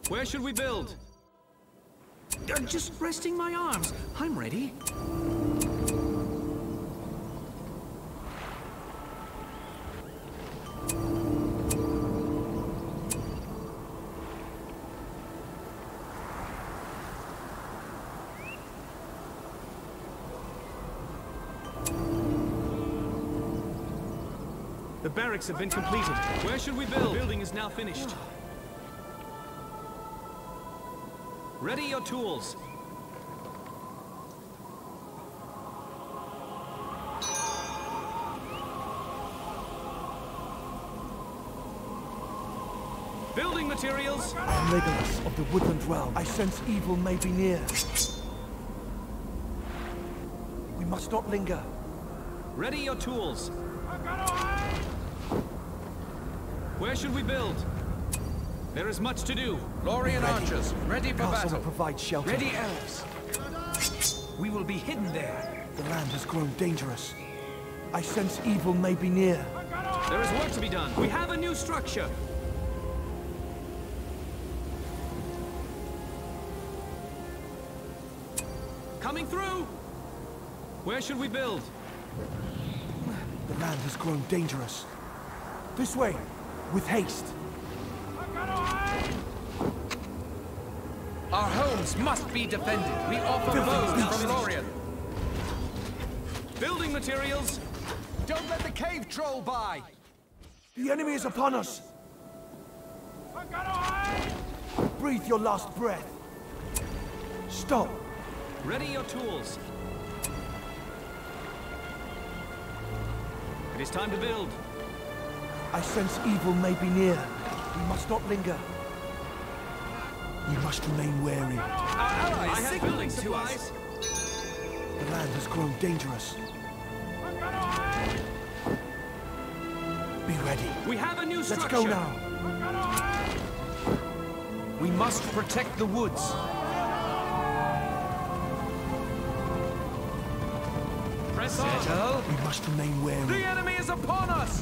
Where should we build? Just resting my arms. I'm ready. The barracks have been completed. Where should we build? The building is now finished. Ready your tools. Building materials. I am Legolas of the Woodland Realm. I sense evil may be near. We must not linger. Ready your tools. Where should we build? There is much to do. Lorien archers, ready for Castle battle. will provide shelter. Ready elves. We will be hidden there. The land has grown dangerous. I sense evil may be near. There is work to be done. We have a new structure. Coming through. Where should we build? The land has grown dangerous. This way, with haste. Our homes must be defended. We offer bows from Lorien. Building materials. Don't let the cave troll by. The enemy is upon us. Breathe your last breath. Stop. Ready your tools. It is time to build. I sense evil may be near. We must not linger. We must remain wary. Our allies have building supplies. The land has grown dangerous. Be ready. We have a new Let's structure. go now. We must protect the woods. Press on. We must remain wary. The enemy is upon us!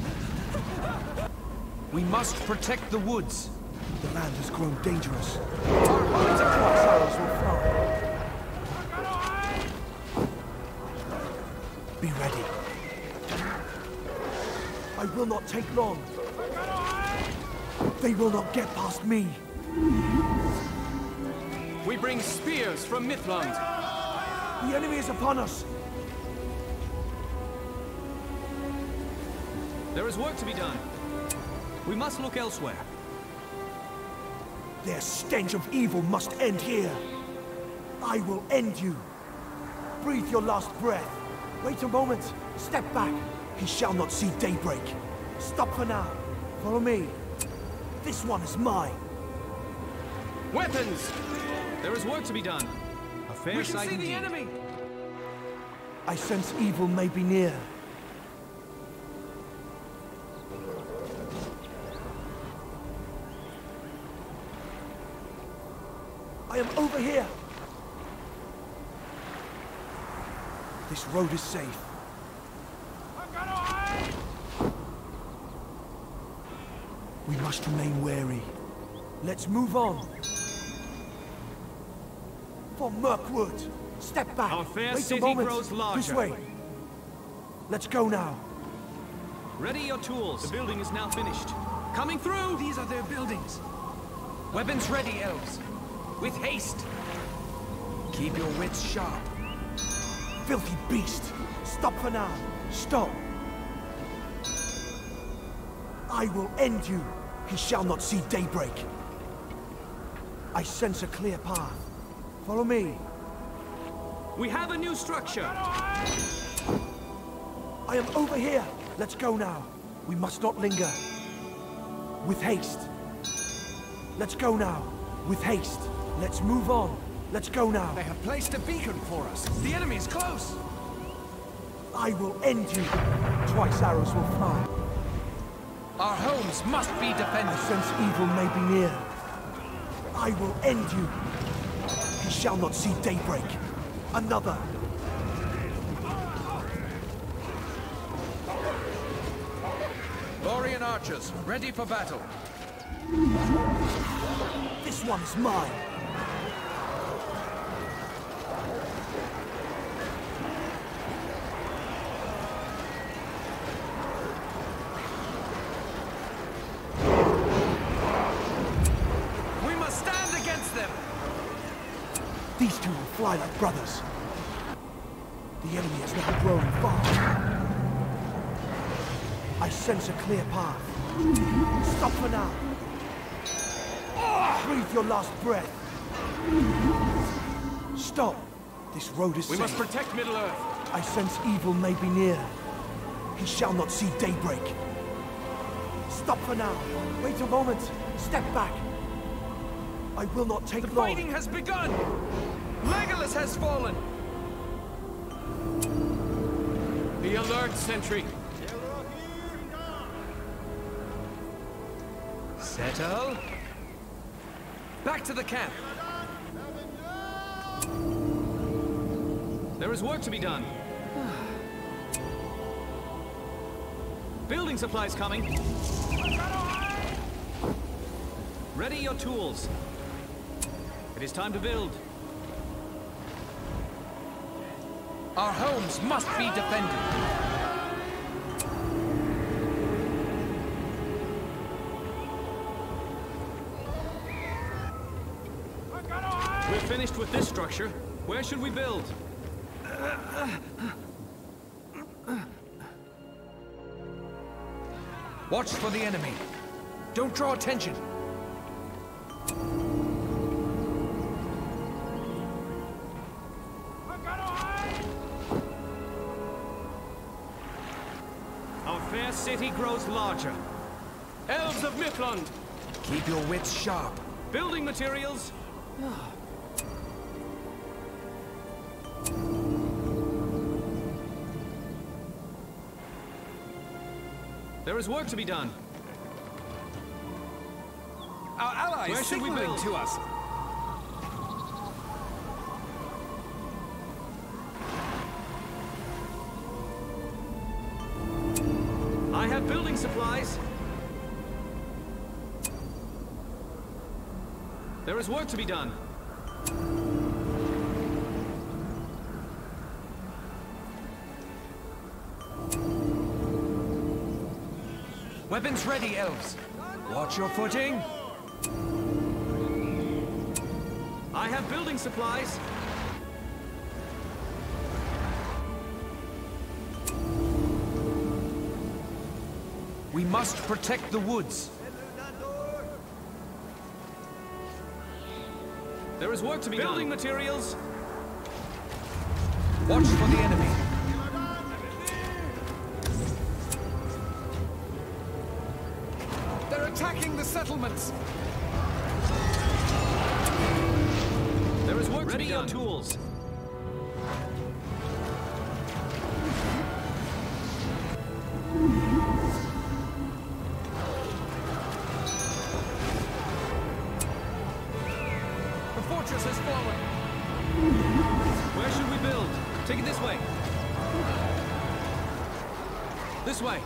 We must protect the woods. The land has grown dangerous. Twice arrows will fly. Be ready. I will not take long. They will not get past me. We bring spears from Mithland. The enemy is upon us. There is work to be done. We must look elsewhere. Their stench of evil must end here. I will end you. Breathe your last breath. Wait a moment. Step back. He shall not see daybreak. Stop for now. Follow me. This one is mine. Weapons! There is work to be done. A fair We can sight see the indeed. enemy! I sense evil may be near. I am over here. This road is safe. We must remain wary. Let's move on. For Mirkwood. Step back. Our fair Wait city a moment. grows larger. This way. Let's go now. Ready your tools. The building is now finished. Coming through! These are their buildings. Weapons ready, elves. With haste. Keep your wits sharp. Filthy beast! Stop for now! Stop! I will end you! He shall not see daybreak! I sense a clear path. Follow me. We have a new structure. I am over here! Let's go now. We must not linger. With haste. Let's go now. With haste. Let's move on. Let's go now. They have placed a beacon for us. The enemy is close. I will end you. Twice arrows will fly. Our homes must be I defended. sense evil may be near. I will end you. He shall not see daybreak. Another. Lorien archers, ready for battle. This one is mine. We must stand against them! These two will fly like brothers. The enemy has now grown far. I sense a clear path. Stop for now. Breathe your last breath. Stop. This road is We safe. must protect Middle-earth. I sense evil may be near. He shall not see daybreak. Stop for now. Wait a moment. Step back. I will not take The long. fighting has begun! Legolas has fallen! Be alert, sentry. Settle. Back to the camp. There is work to be done. Building supplies coming. Ready your tools. It is time to build. Our homes must be defended. We're finished with this structure. Where should we build? Watch for the enemy. Don't draw attention. Our fair city grows larger. Elves of Mithlond, keep your wits sharp. Building materials. There is work to be done. Our allies Where should we signaling build? to us. I have building supplies. There is work to be done. Weapons ready, elves. Watch your footing. I have building supplies. We must protect the woods. There is work to be done. Building materials. Watch for the enemy. They're attacking the settlements. There is work Ready to be done. your Tools. The fortress has fallen. Where should we build? Take it this way. This way.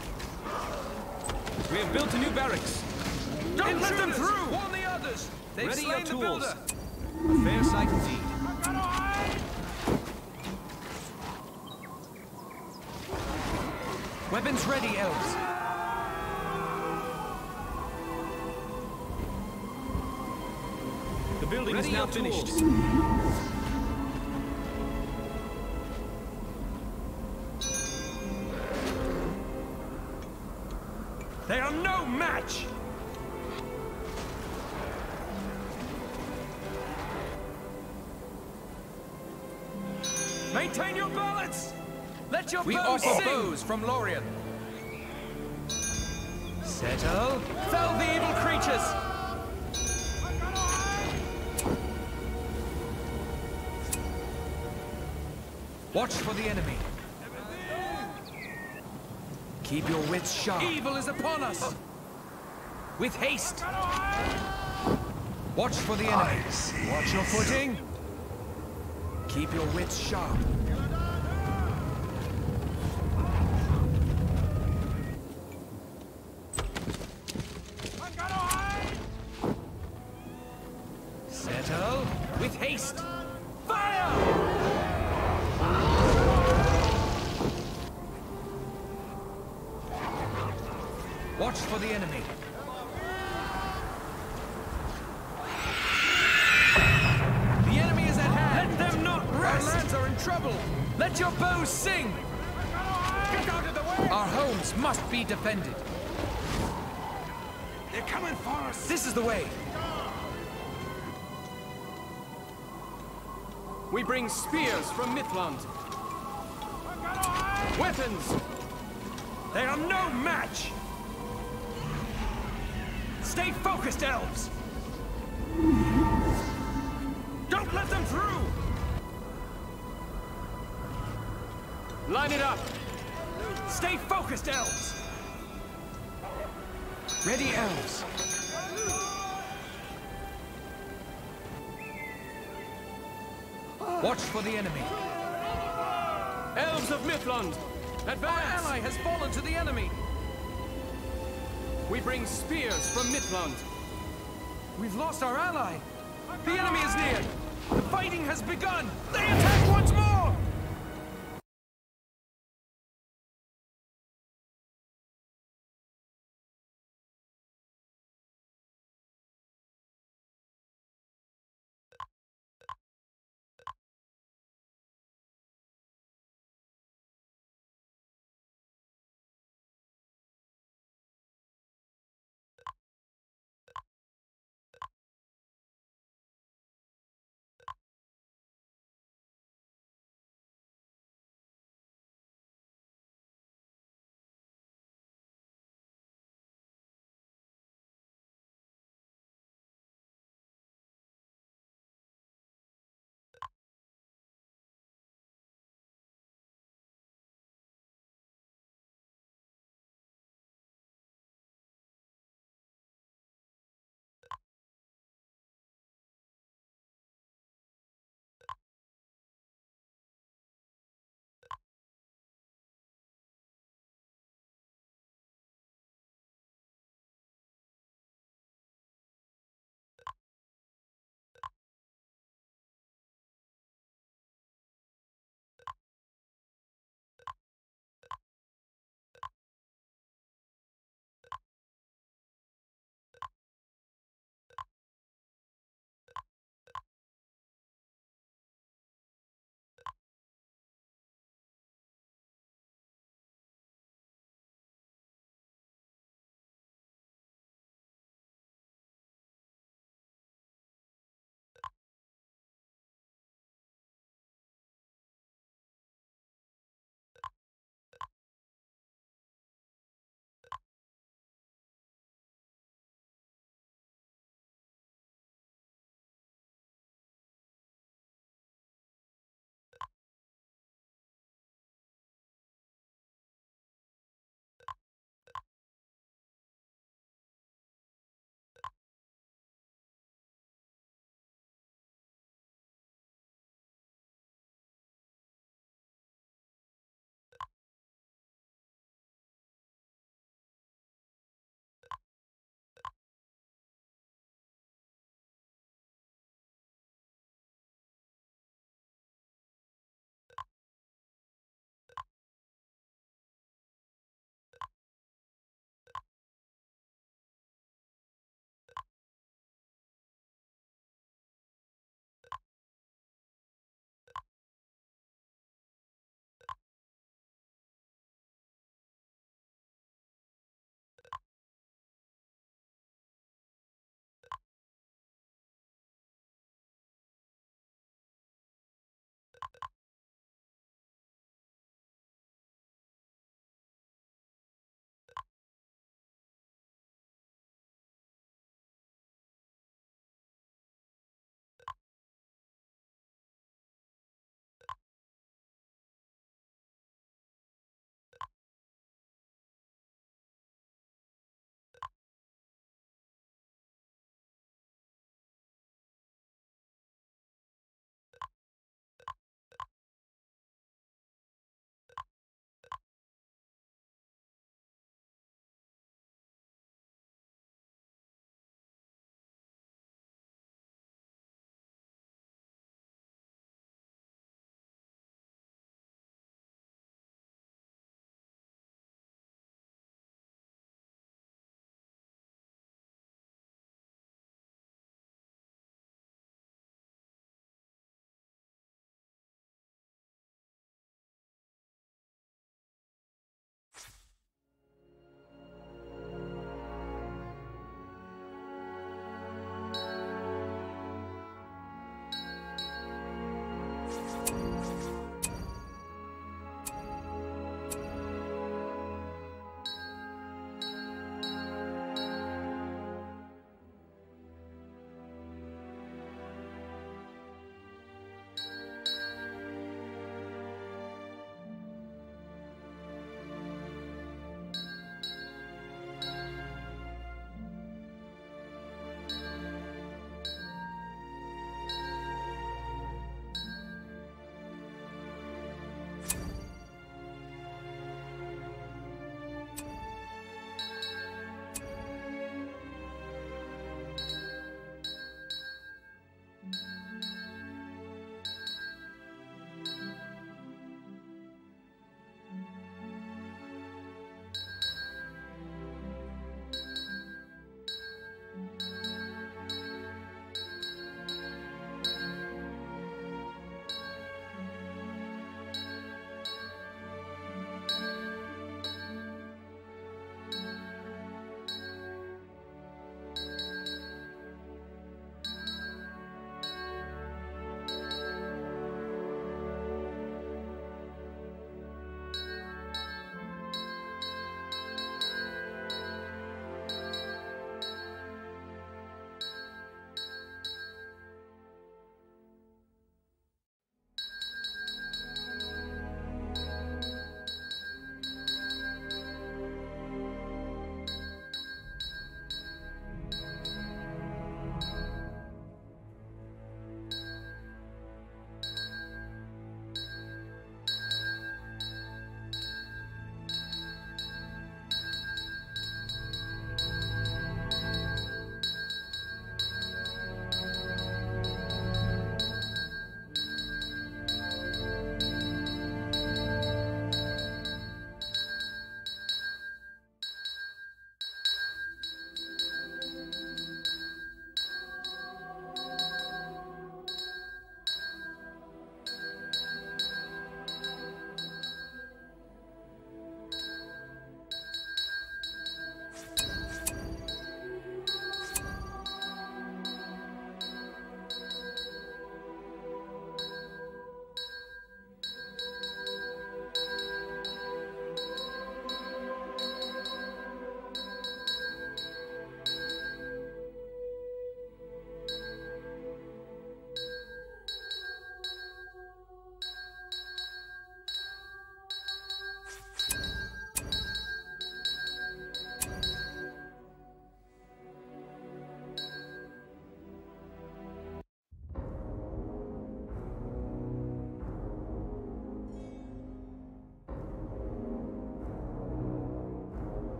We have built a new barracks. Don't let them through! Warn the others! They've Ready your slain the tools. builder! A fair sight indeed. Weapons ready, elves. The building Ready is now your finished. tools. They are no match! Maintain your balance! Let your bows offer sing! bows from Lorien. Settle! Fell the evil creatures! Watch for the enemy. Keep your wits sharp. Evil is upon us! With haste! Watch for the enemy. Watch your footing. Keep your wits sharp. haste! Fire! Watch for the enemy. The enemy is at hand! Let them not rest! Our lands are in trouble! Let your bows sing! Get out of the way! Our homes must be defended. They're coming for us! This is the way! We bring spears from Midland. Weapons! They are no match! Stay focused, elves! Don't let them through! Line it up! Stay focused, elves! Ready, elves. Watch for the enemy. Elves of Midland! Advance! Our ally has fallen to the enemy! We bring spears from Midland. We've lost our ally! The enemy is near! The fighting has begun! They attack once more!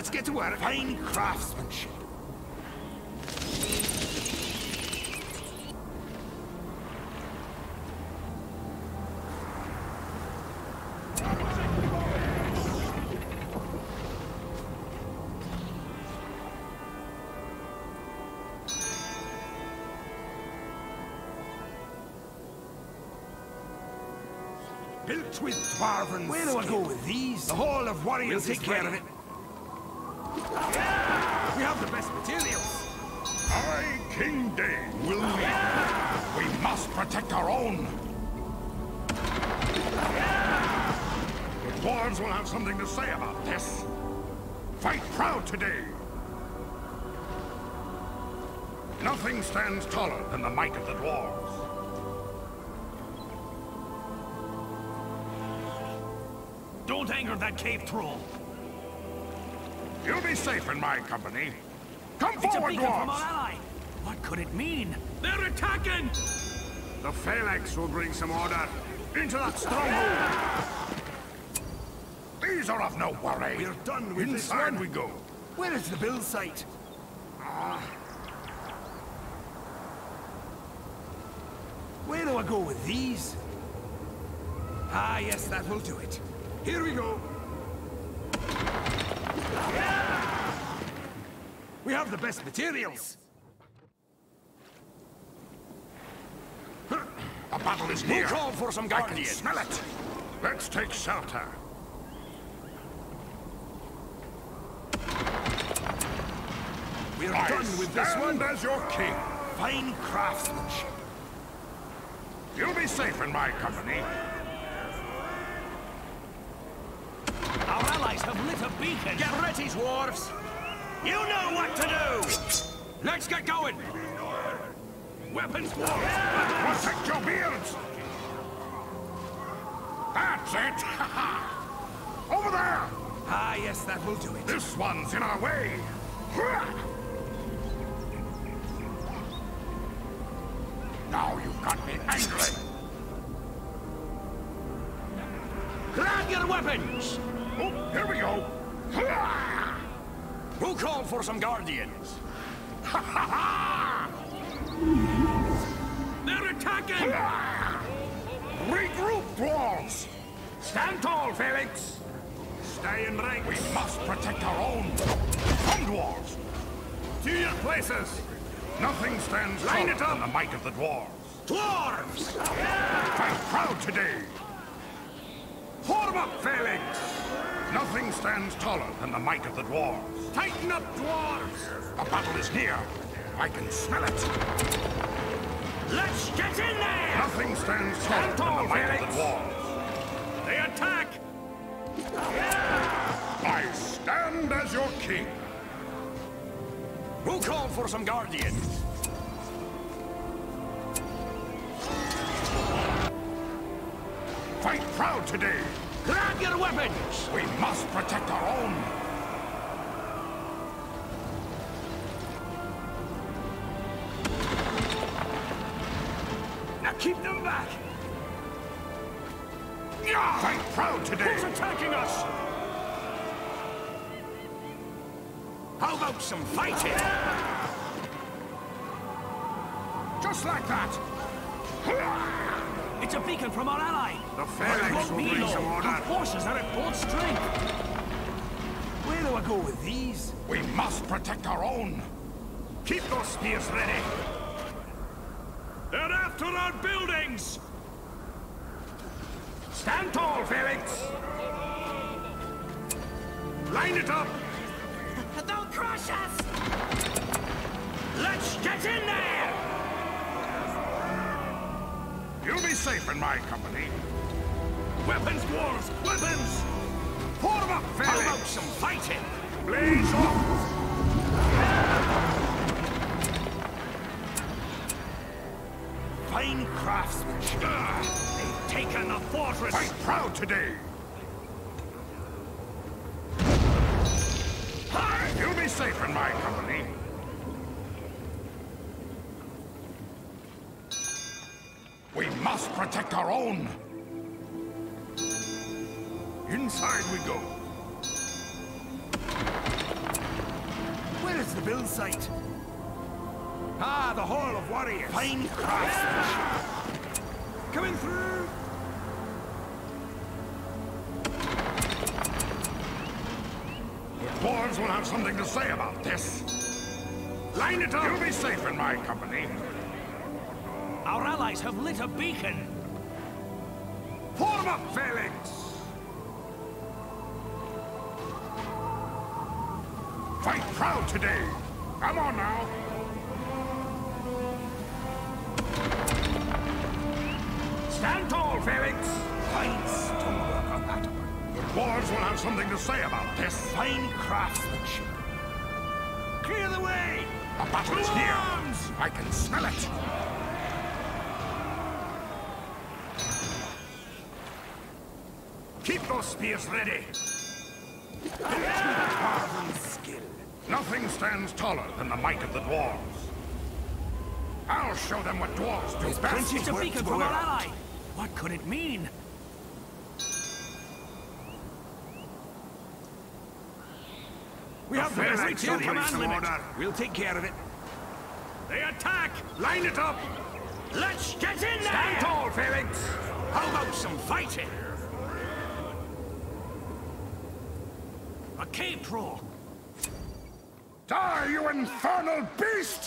Let's get to work. Fine craftsmanship. Built with dwarven Where do I skill. go with these? The Hall of Warriors We'll is take care ready. of it. We have the best materials. I, King Dane, will lead. We must protect our own. The dwarves will have something to say about this. Fight proud today. Nothing stands taller than the might of the dwarves. Don't anger that cave troll. You'll be safe in my company. Come It's a forward, beacon from our dwarves! ally. What could it mean? They're attacking! The Phalanx will bring some order into that stronghold. These are of no worry. We're done with this Inside one. we go. Where is the build site? Where do I go with these? Ah, yes, that will do it. Here we go. We have the best materials. A battle is near. We'll call for some I can guardians. smell it. Let's take shelter. We're I done with this stand one. as your king. Fine craftsmanship. You'll be safe in my company. Our allies have lit a beacon. Get ready, dwarves. You know what to do! Let's get going. Weapons, dwarves! Protect your beards! That's it! Over there! Ah, yes, that will do it. This one's in our way! Now you've got me angry! Grab your weapons! Oh, here we go! Who called for some guardians? They're attacking! Regroup, dwarves! Stand tall, Felix. Stay in rank. We must protect our own! Come, dwarves! To your places. Nothing stands Line taller it up. than the might of the dwarves. Dwarves! Fight proud today! Form up, Felix. Nothing stands taller than the might of the dwarves. Tighten up, dwarves. A battle is near. I can smell it. Let's get in there! Nothing stands taller Stand than tall, the might of Felix. the dwarves. They attack! I stand as your king. Who called for some guardians? Fight proud today. Grab your weapons! We must protect our own. Now keep them back! Fight proud today. Who's attacking us? How about some fighting? Just like that. It's a beacon from our ally! The Phalanx will bring some Our order. forces are at full strength! Where do I go with these? We must protect our own. Keep those spears ready. They're after our buildings! Stand tall, Felix. Line it up. They'll crush us! Let's get in there! You'll be safe in my company. Weapons, dwarves! Weapons! Form up, How Felix. about some fighting? Blaze off. Fine craftsmanship. They've taken the fortress! Fight proud today. You'll be safe in my company. We must protect our own. Inside we go. the build site. Ah, the Hall of Warriors. Fine craftsmanship. Coming through. The dwarves will have something to say about this. Line it up! You'll be safe in my company. Our allies have lit a beacon. Form up, Felix! Fight proud today! Come on now! Stand tall, Felix! Fine stonework on that one. The dwarves will have something to say about this. Fine craftsmanship. Clear the way! A battle is here! I can smell it! Keep those spears ready. Marvelous skill. Nothing stands taller than the might of the dwarves. I'll show them what dwarves do best. It's a beacon from our ally. What could it mean? We have the Felix best will command some limit. order. We'll take care of it. They attack! Line it up! Let's get in there! Stand tall, Felix! How about some fighting? A cave troll! Die, you infernal beast!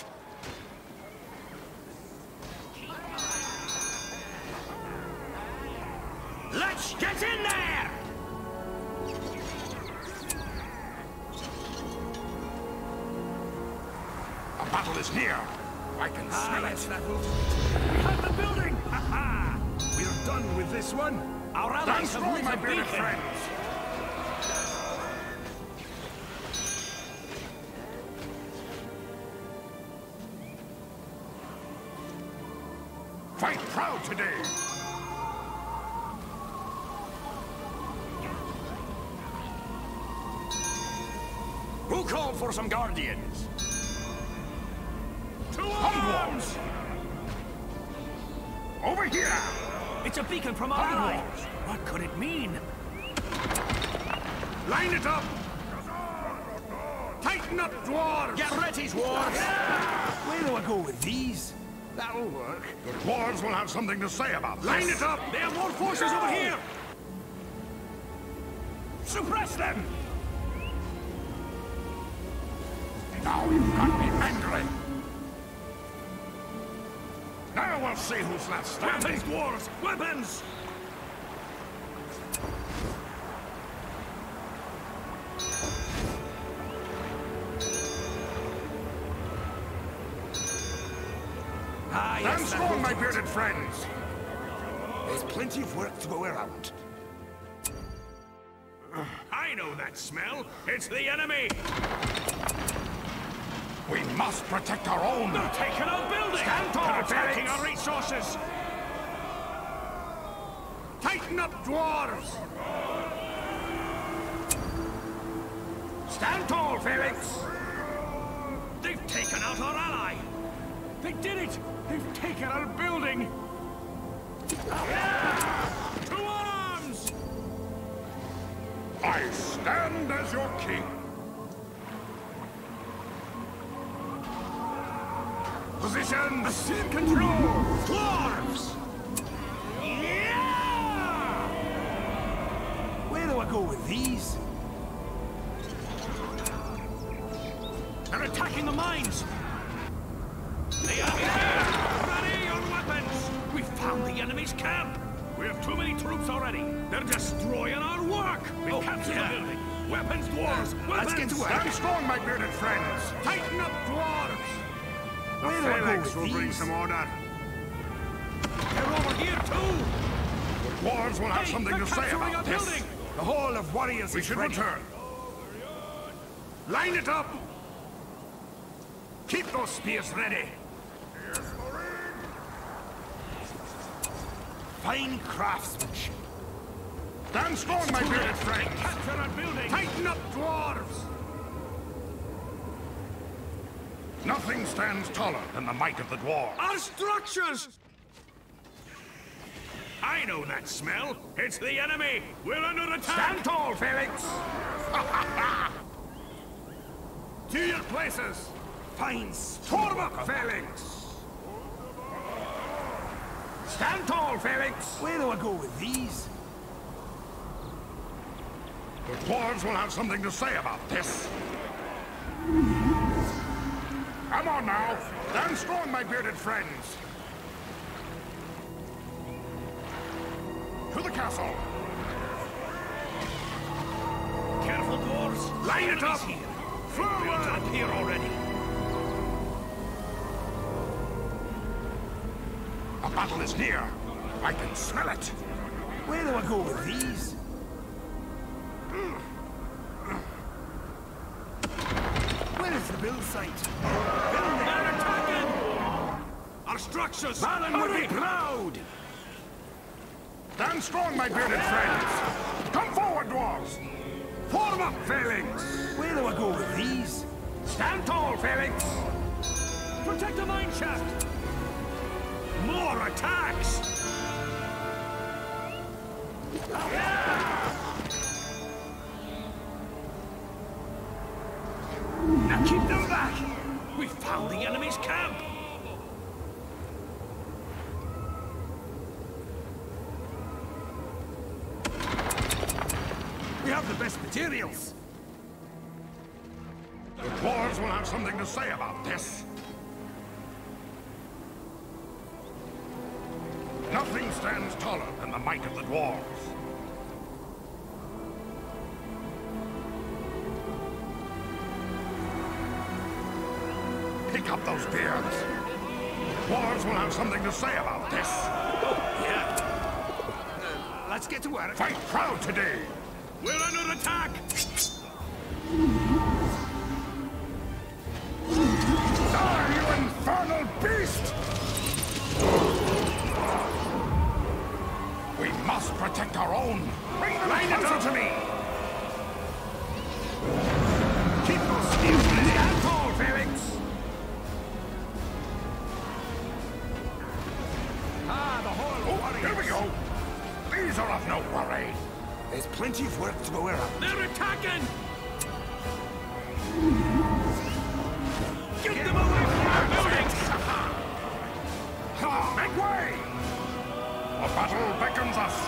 Let's get in there! A battle is near. I can smell it. That will... We have the building! Ha ha! We're done with this one. Our Stand allies have strong, lit my a bearded beacon! friends. Fight proud today. Who called for some guardians? To arms! Over here! It's a beacon from our ally! What could it mean? Line it up! Tighten up, dwarves! Get ready, dwarves! Where do I go with these? That'll work. The dwarves will have something to say about this. Line it up! They have more forces over here! Suppress them! Now you've got me angry! Now we'll see who's left standing! Weapons, dwarves! Weapons! Ah, Stand yes, strong, my bearded friends! There's plenty of work to go around. I know that smell! It's the enemy! We must protect our own! They're taking our building! Stand tall, They're attacking Felix. our resources! Tighten up, dwarves! Stand tall, Felix! They've taken out our ally! They did it! They've taken our building! To arms! I stand as your king! Position! Assume control! Dwarves! Yeah! Where do I go with these? They're attacking the mines! They are here! Ready your weapons! We found the enemy's camp! We have too many troops already! They're destroying our work! We captured the building! Weapons, dwarves! Weapons! Let's get to work! Stand strong, my bearded friends! Tighten up, dwarves! Where do I go with will these? bring some order. They're over here too! The dwarves will have Hey, something they're to say capturing about our this. building! The Hall of Warriors We is should ready. return. Line it up! Keep those spears ready. Fine craftsmanship. Stand strong, my bearded friends! Capture our building! Tighten up, dwarves! Nothing stands taller than the might of the dwarves. Our structures! I know that smell. It's the enemy. We're under attack. Stand tall, Felix! To your places! Fine storm up, Felix! Stand tall, Felix! Where do I go with these? The dwarves will have something to say about this. Come on now! Stand strong, my bearded friends! To the castle! Careful, dwarves! Line it up! Here. Forward! Up here already. A battle is near! I can smell it! Where do I go with these? Where is the build site? They're attacking! Our structures! Balin would be proud! Stand strong, my bearded friends! Come forward, dwarves! Form up, Felix! Where do I go with these? Stand tall, Felix! Protect the mine shaft! More attacks! Now keep them back! We found the enemy's camp! We have the best materials. The dwarves will have something to say about this. Nothing stands taller than the might of the dwarves. Pick up those beards. The dwarves will have something to say about this. Let's get to work. Fight proud today. We're under attack! Die, you infernal beast! We must protect our own. Bring them closer to me. Keep those spears ready. Stand tall, Felix. The whole Oh, here we go. These are of no worry. There's plenty of work to go around. They're attacking! Get them away from our buildings! Make way! The battle beckons us.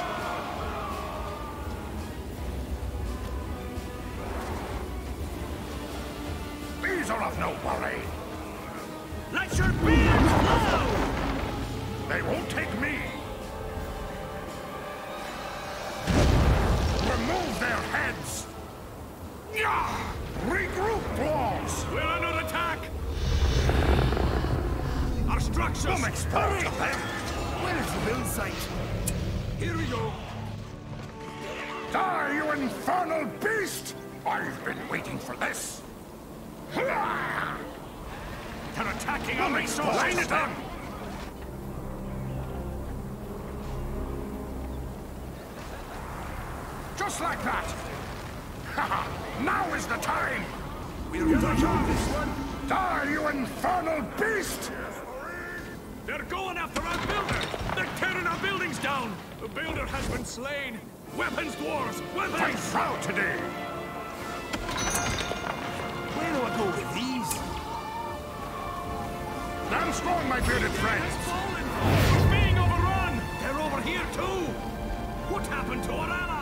These are of no worry. Let your beards flow! They won't take me. Remove their heads. Yeah! Regroup, dwarves! We're under attack! Our structures! Some expose of them! Where is the build site? Here we go. Die, you infernal beast! I've been waiting for this. They're attacking our resources! Line it up! Just like that! Haha! Now is the time! We're done on this one. Die, you infernal beast! They're going after our builder! They're tearing our buildings down! The builder has been slain! Weapons, dwarves! Fight Weapons! proud today! Where do I go with these? Stand strong, my bearded friends! Fallen! We're being overrun! They're over here too! What happened to our ally?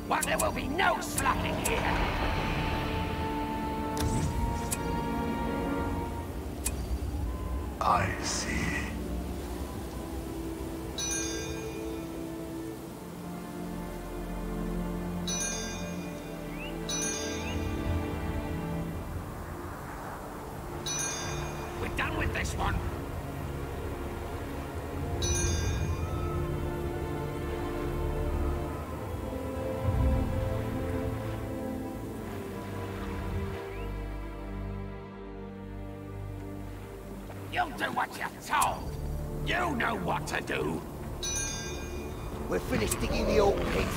Well, there will be no slacking here. I see. We're done with this one. You'll do what you're told. You know what to do. We're finished digging the old pit.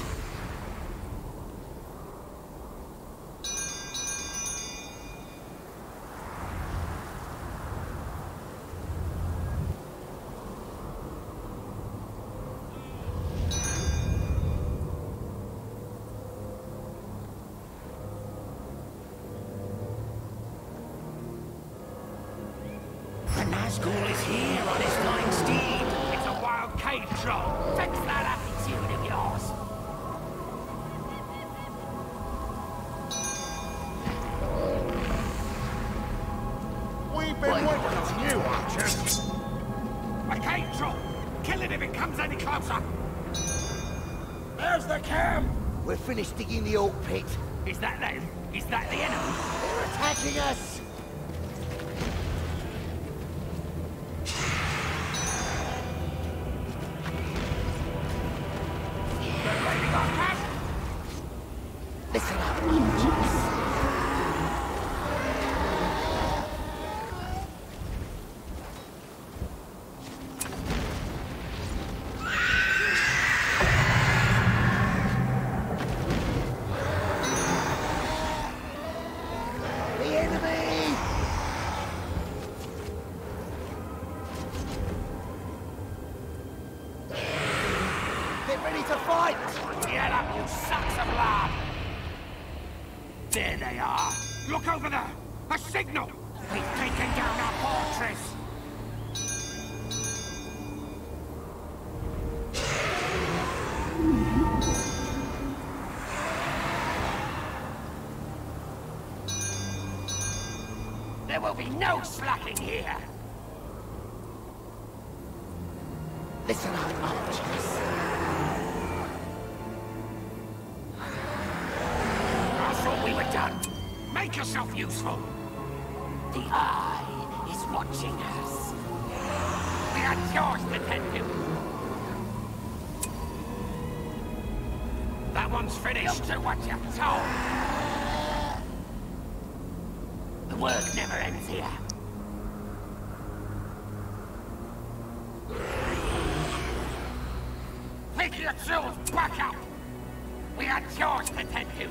The Nazgul is here on his flying steed. It's a wild cave troll. Fix that attitude of yours. We've been waiting on you, archers. A cave troll. Kill it if it comes any closer. There's the camp. We're finished digging the old pit. Is that them? Is that the enemy? They're attacking us! They're raiding our camp. Listen up, archers. The enemy! Get ready to fight! Get up, you sacks of lard! There they are. Look over there. A signal. We've taken down our fortress. There will be no slacking here. Listen up, archers. I thought we were done. Make yourself useful. The Eye is watching us. We got chores to tend to. That one's finished. You'll do what you're told. The work never ends here. Pick your tools back up. We got chores to tend to.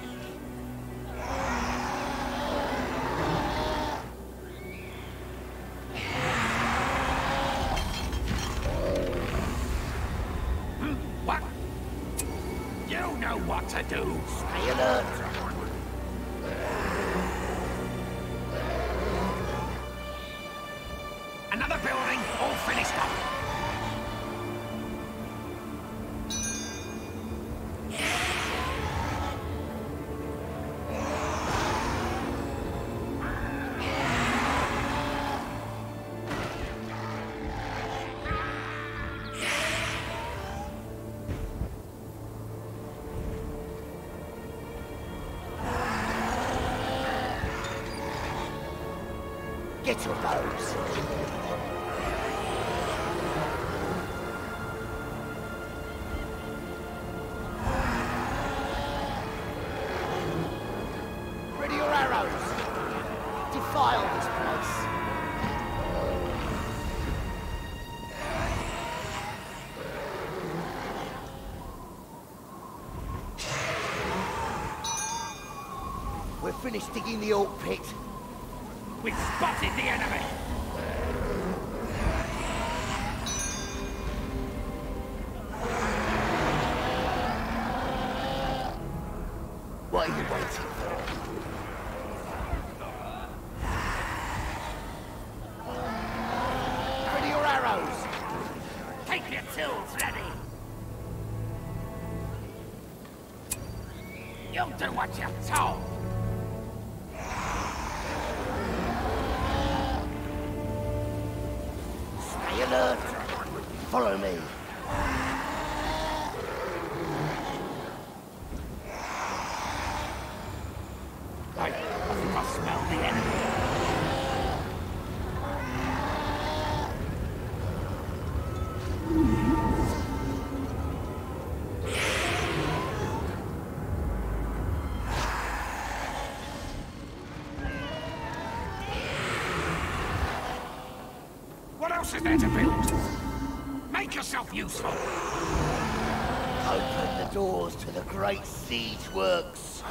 What? You know what to do. Stay alert. Another building, all finished up. Get your bows. Ready your arrows. Defile this place. We're finished digging the old pit. We've spotted the enemy. What are you waiting for? Ready your arrows. Take your tools ready. You'll do what you're told. Stay alert. Follow me. I think I smell the enemy. What else is there to build? Make yourself useful. Open the doors to the great siege works.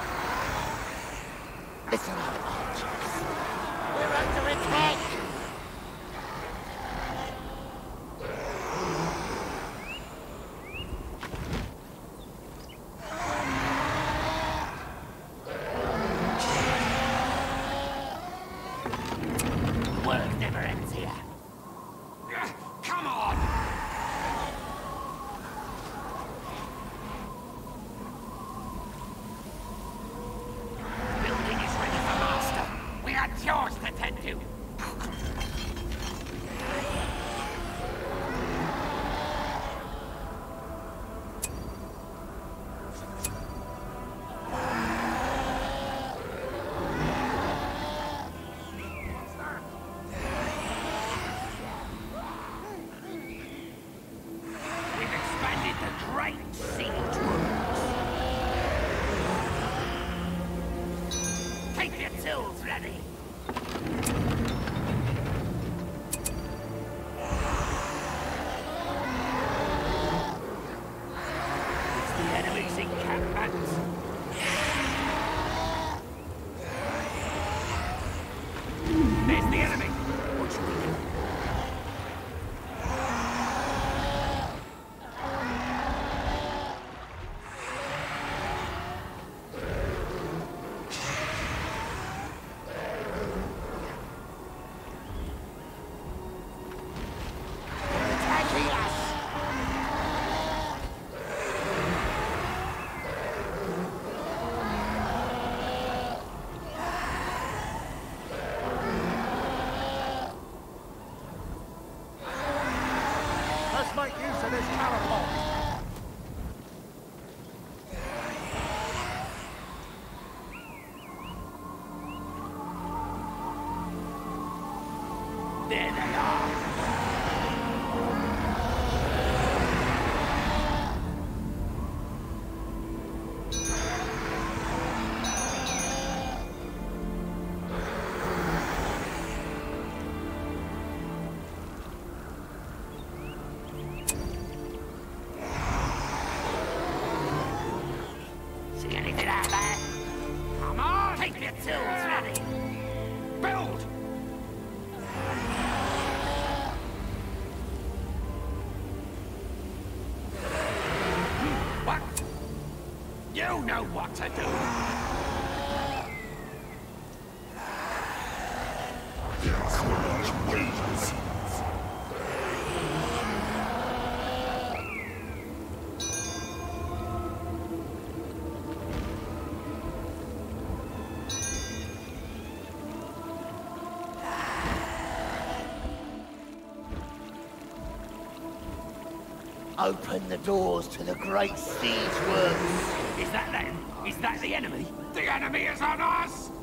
Listen up, archers. We're under attack. Work never ends here. Come on! Building is ready for master. We got chores to tend to. We've expanded the great siege works. Keep your tools ready. It's the enemy's encampment. There's the enemy. What should we do? Attacking us! Let's make use of this catapult. There they are. See anything out there? Come on! Keep your tools ready. Build! What? You know what to do. Open the doors to the great siege works. Is that them? Is that the enemy? The enemy is on us!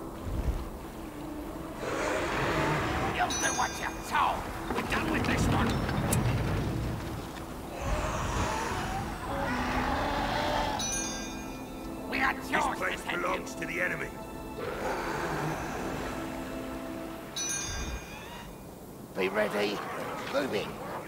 You'll do what you're told. We're done with this one. We got yours to tend to. to the enemy. Be ready. Moving.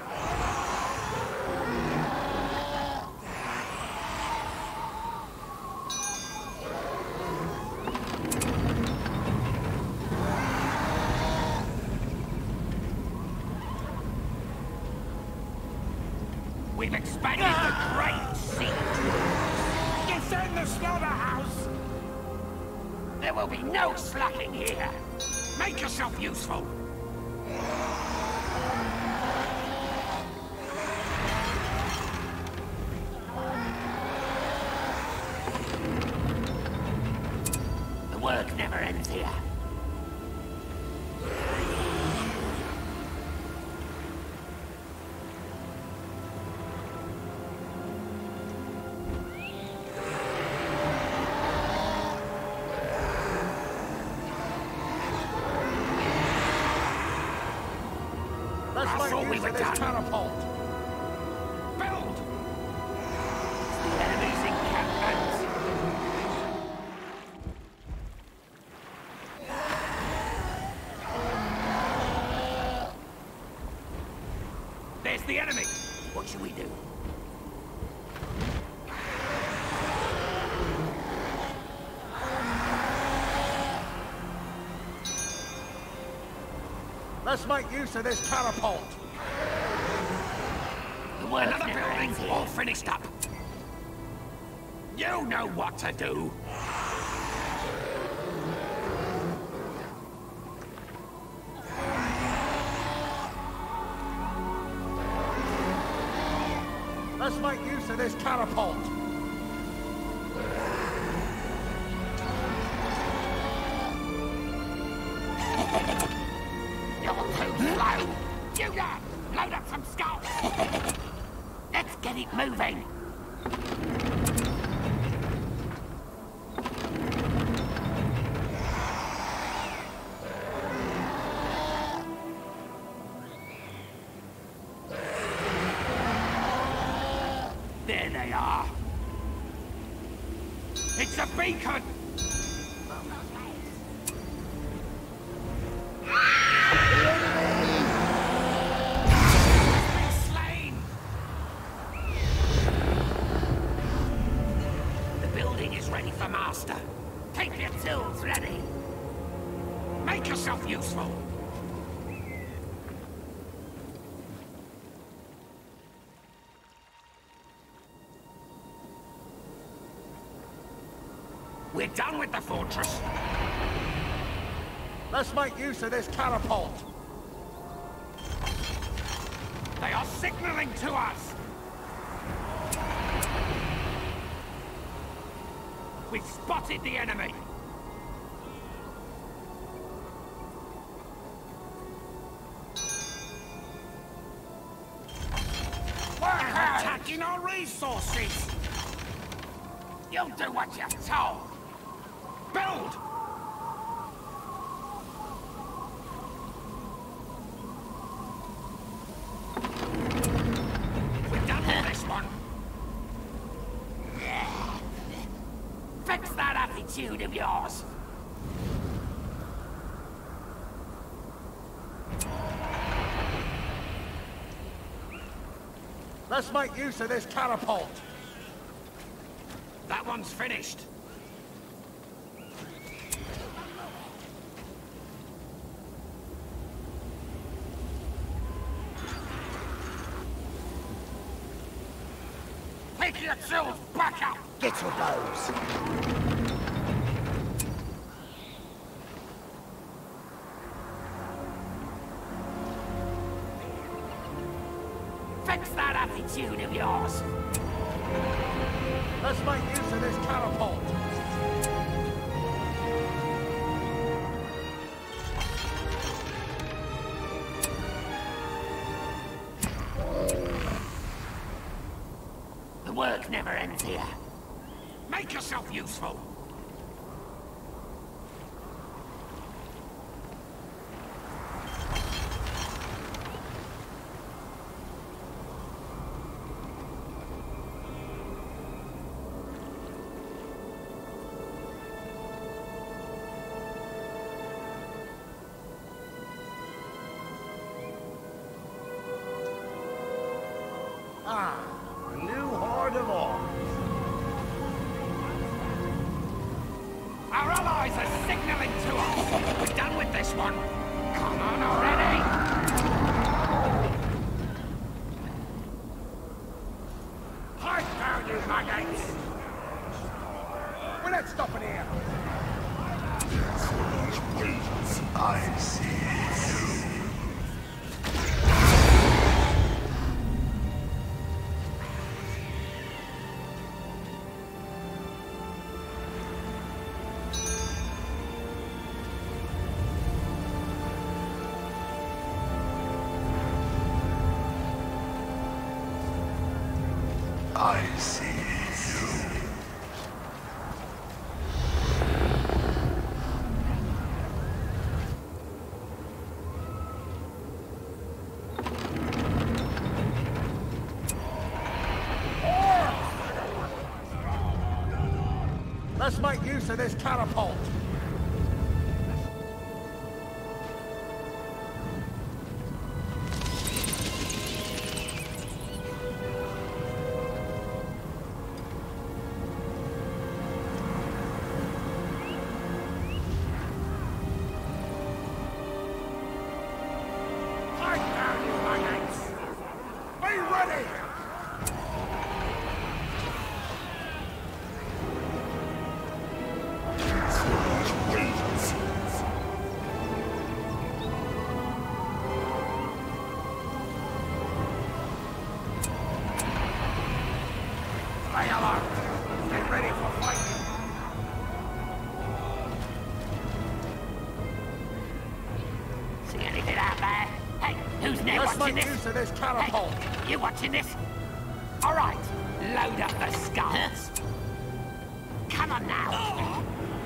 We've expanded the great siege. Defend the slaughterhouse! There will be no slacking here. Make yourself useful. work never ends here. I thought we were done. Catapult. Build! The enemy's encampment. There's the enemy! What should we do? Let's make use of this catapult. The work Another never building ends all here. finished up. You know what to do. Let's make use of this catapult. You're too slow. Judah, load up some scouts. Let's get it moving. There they are. It's a beacon! Slain! The building is ready for master. Take your tools ready. Make yourself useful! We're done with the fortress. Let's make use of this catapult. They are signaling to us! We've spotted the enemy! We're attacking our resources. You'll do what you're told. Build! We're done with this one. Fix that attitude of yours. Let's make use of this catapult. That one's finished. Take your tools back up. Get your bows. Fix that attitude of yours. Let's make use of this catapult. The work never ends here. Make yourself useful. Ah, a new horde of orcs. Our allies are signaling to us. We're done with this one. Come on already. Hide down, you maggots! We're not stopping here. I see you. I see you. Let's make use of this catapult. To this catapult. Hey, you watching this? All right, load up the skulls. Come on now.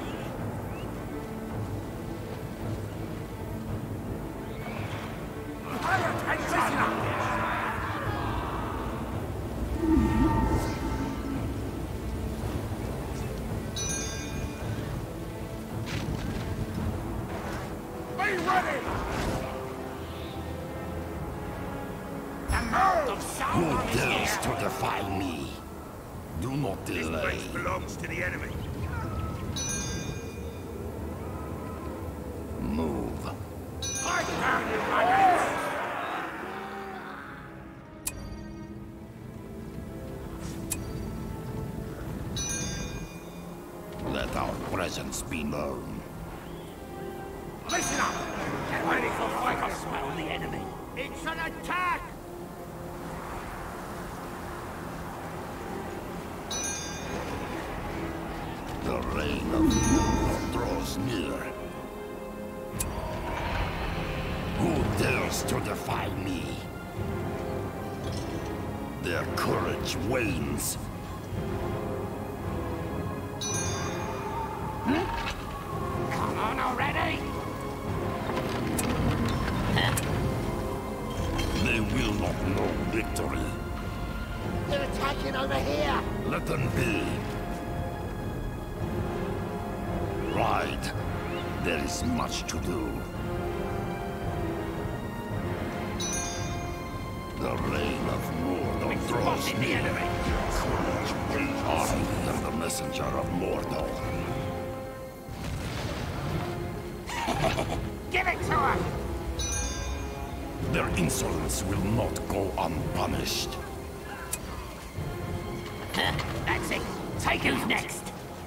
Be ready. Who dares to defy me? Do not delay. This place belongs to the enemy. Move. Fight down, you maggots! Let our presence be known. Listen up! Get ready for fight! I smell the enemy. It's an attack! The reign of war draws near. Who dares to defy me? Their courage wanes. Come on already. They will not know victory. They're attacking over here. Let them be. Ride. There is much to do. The reign of Mordor draws The near. enemy. I am the messenger of Mordor. Give it to her. Their insolence will not go unpunished. That's it. Take who's next.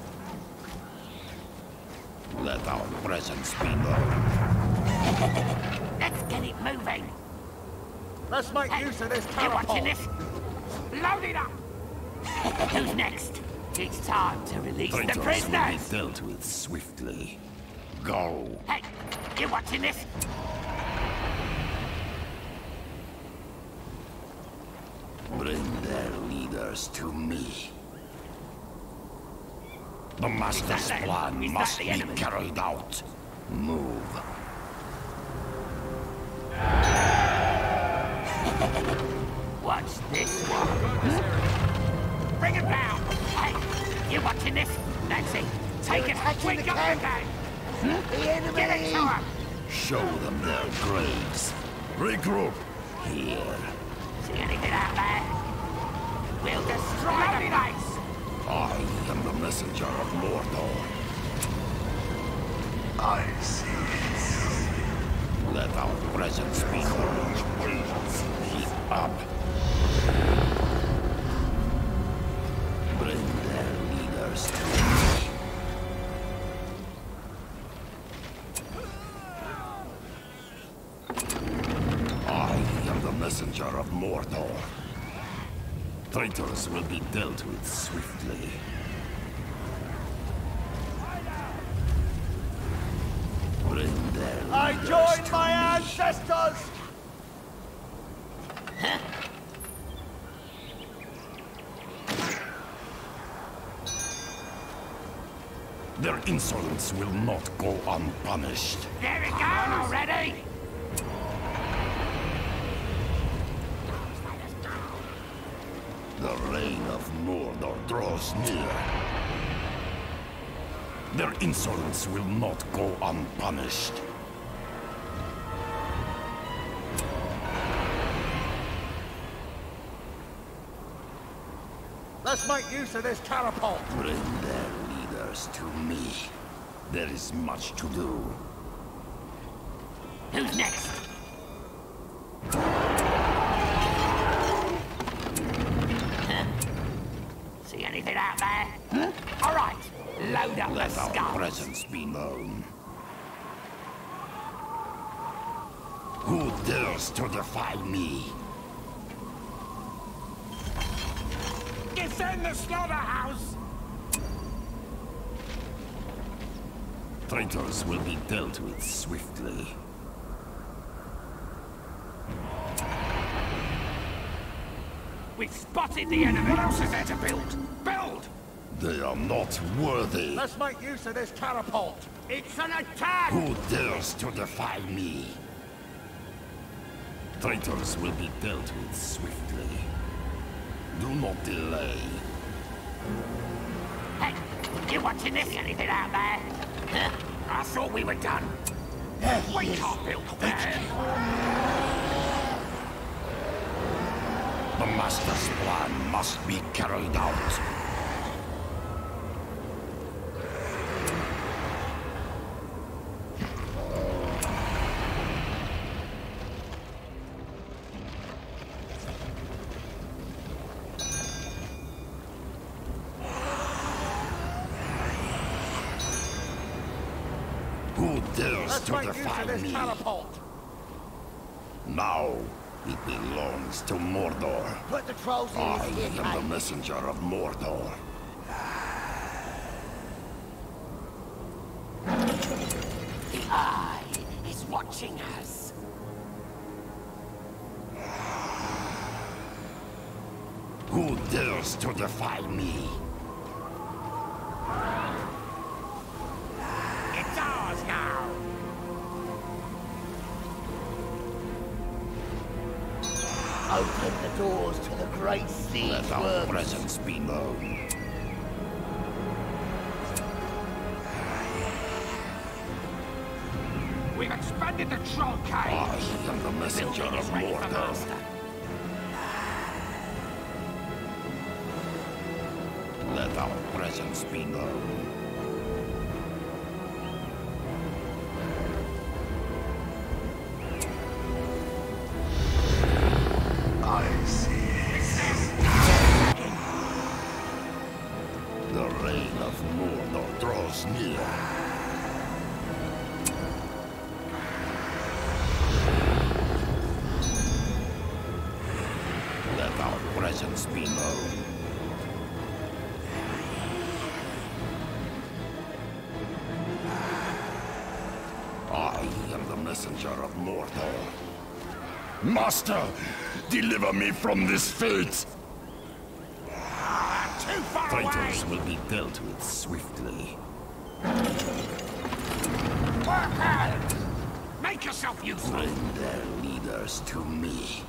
Let our presence be known. Let's get it moving. Let's make Hey, use of this you watching catapult. this? Load it up. Who's next? It's time to release the Traitors will be prisoners. dealt with swiftly. Go. Hey, you watching this? Bring their leaders to me. The Master's them? plan Is that must the be enemy? carried out. Move. Watch this one. Bring it down. Hey, you watching this? That's it. Take it. We got the gang. The enemy. Give it to her. Show them their graves. Regroup. Here. See anything out there? We'll destroy the place. I am the messenger of Mordor. I see you. Let our presence be known. Keep up. Bring their leaders to me. I am the messenger of Mordor. Traitors will be dealt with swiftly. Bring their I leaders join to my me. ancestors! Their insolence will not go unpunished. There it goes already! The reign of Mordor draws near. Their insolence will not go unpunished. Let's make use of this catapult. Bring their leaders to me. There is much to do. Who's next? See anything out there? All right, load up Let the our skulls. presence be known. Who dares to defy me? Defend the slaughterhouse! Traitors will be dealt with swiftly. We've spotted the enemy. What else is there to build? Build! They are not worthy. Let's make use of this catapult. It's an attack! Who dares to defy me? Traitors will be dealt with swiftly. Do not delay. Hey, you watching this? Anything out there? Huh? I thought we were done. We can't build there. The Master's plan must be carried out. Who dares Let's to make use defy of this me? catapult. Now, it belongs to Mordor. Put the trolls in I his ear am the cage. messenger of Mordor. The Eye is watching us. Who dares to defy me? It's ours now. Open the doors to the great sea Let our worms. presence be known. We've expanded the troll cave. I am the messenger Building of is ready for Mordor. master. Let our presence be known. I see. The reign of Mordor draws near. Let our presence be known. I am the messenger of Mordor. Master, deliver me from this fate! Too far Traitors away. will be dealt with swiftly. Work hard. Make yourself useful. Bring their leaders to me.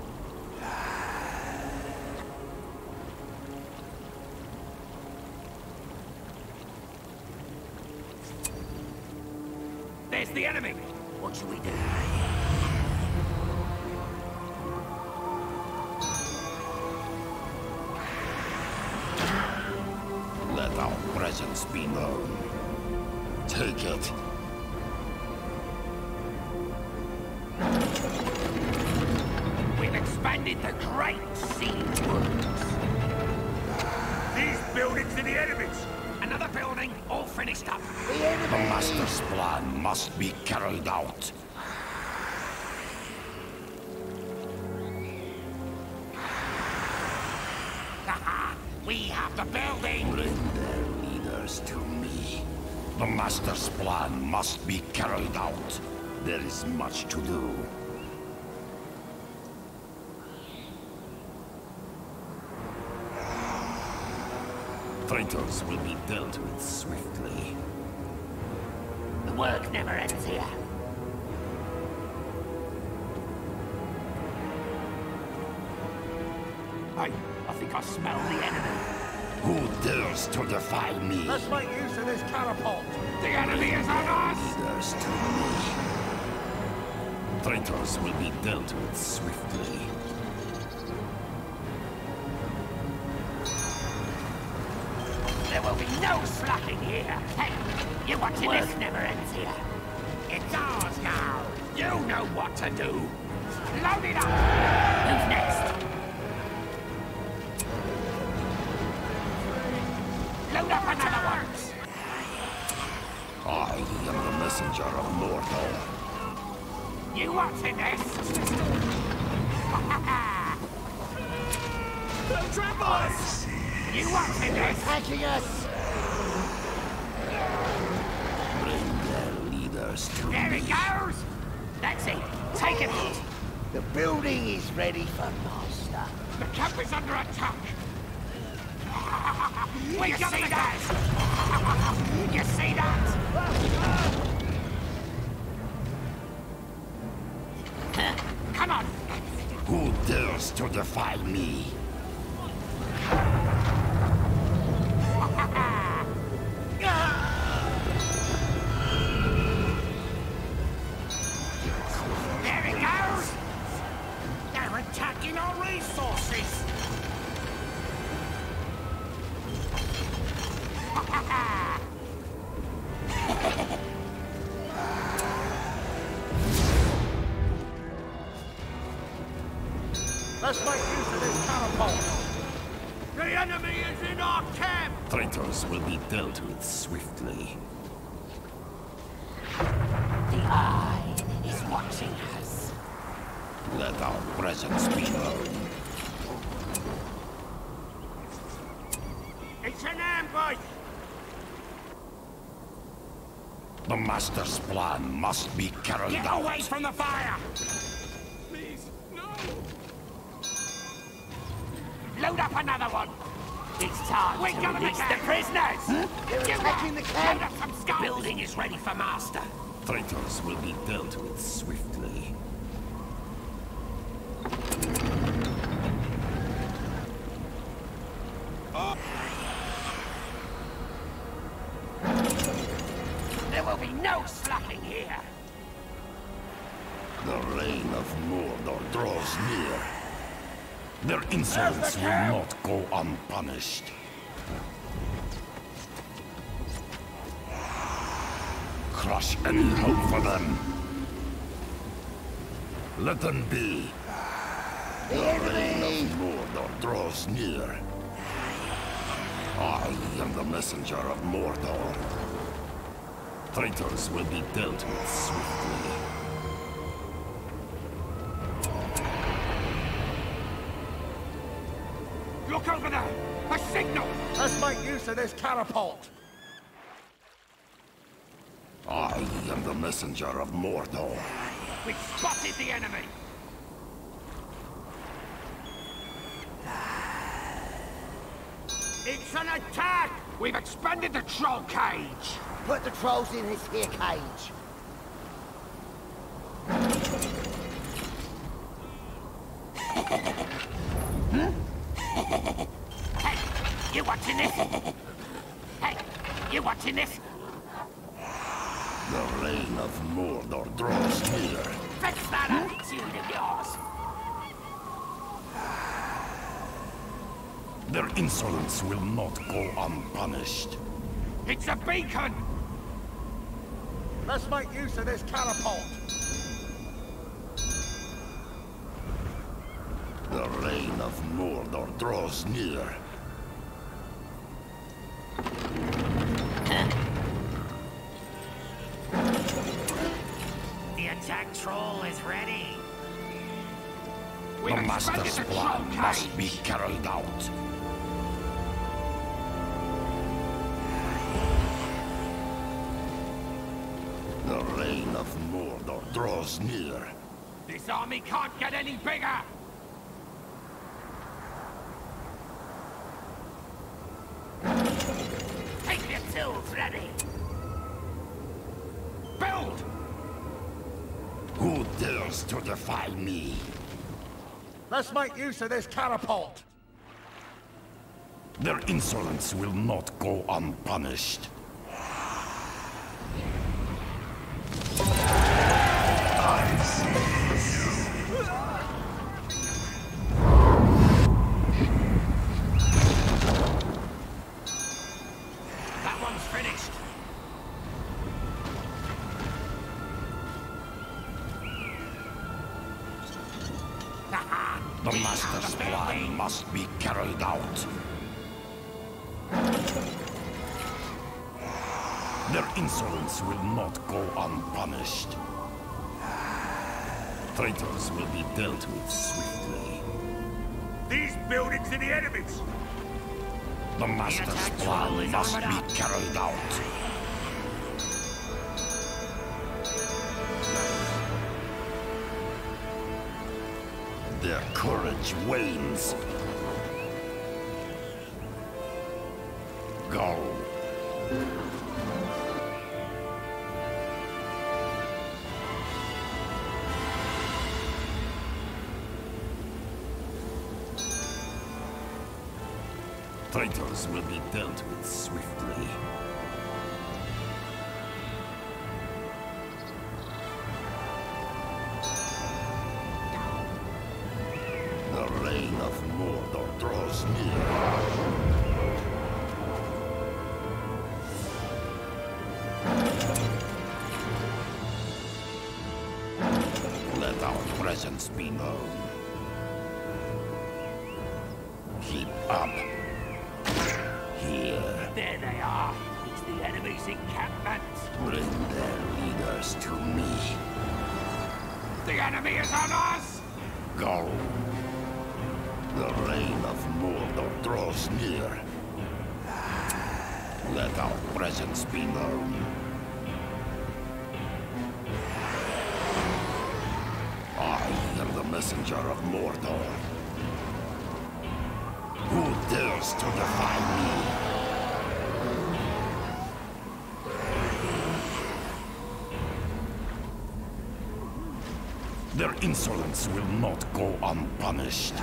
There's the enemy. What should we do? Let our presence be known. Take it. We've expanded the great siege works. These buildings are the enemies. Another building, all finished up. The Master's plan must be carried out. Haha, we have the building. Bring their leaders to me. The Master's plan must be carried out. There is much to do. Traitors will be dealt with swiftly. The work never ends here. I think I smell the enemy. Who dares to defy me? Let's make use of this catapult. The enemy is on us! Leaders to me. Traitors will be dealt with swiftly. There will be no slacking here. Hey, you watching this? Work never ends here. It's ours now. You know what to do. Load it up. Who's next? Load up another one. I am the messenger of Mordor. You watching this? Don't trample us! You watching this? Attacking us! Bring their leaders to There me. it goes! That's it. Take it. The building is ready for master. The camp is under attack. You see that? You see that? Come on. Who dares to defy me? There it goes. They're attacking our resources. Let's make use of this catapult. The enemy is in our camp! Traitors will be dealt with swiftly. The Eye is watching us. Let our presence be known. It's an ambush! The Master's plan must be carried Get out. away from the fire! Please, no! Load up another one! It's time to release the prisoners! They're attacking the camp! Load up some skulls! The building is ready for master. Traitors will be dealt with swiftly. There will be no slacking here! The reign of Mordor draws near. Their insolence will not go unpunished. Crush any hope for them. Let them be. The reign of Mordor draws near. I am the messenger of Mordor. Traitors will be dealt with swiftly. Look over there! A signal! Let's make use of this catapult. I am the messenger of Mordor. We've spotted the enemy! It's an attack! We've expanded the troll cage! Put the trolls in his here cage. Hey, you watching this? Hey, you watching this? The reign of Mordor draws near. Fix that attitude of yours! Their insolence will not go unpunished. It's a beacon! Let's make use of this catapult. The reign of Mordor draws near. The attack troll is ready. The Master's plan must be carried out. The reign of Mordor draws near. This army can't get any bigger! Catapults ready! Build! Who dares to defy me? Let's make use of this catapult. Their insolence will not go unpunished. I see you. That one's finished. The Master's plan must be carried out. Their insolence will not go unpunished. Traitors will be dealt with swiftly. These buildings are the enemies. The Master's plan must be carried out. Their courage wanes. Go. Traitors will be dealt with swiftly. The reign of Mordor draws near. Let our presence be known. Keep up. Here. There they are. It's the enemy's encampment. Bring their leaders to me. The enemy is on us! Go. The reign of Mordor draws near. Let our presence be known. I am the messenger of Mordor. Who dares to defy me? Their insolence will not go unpunished.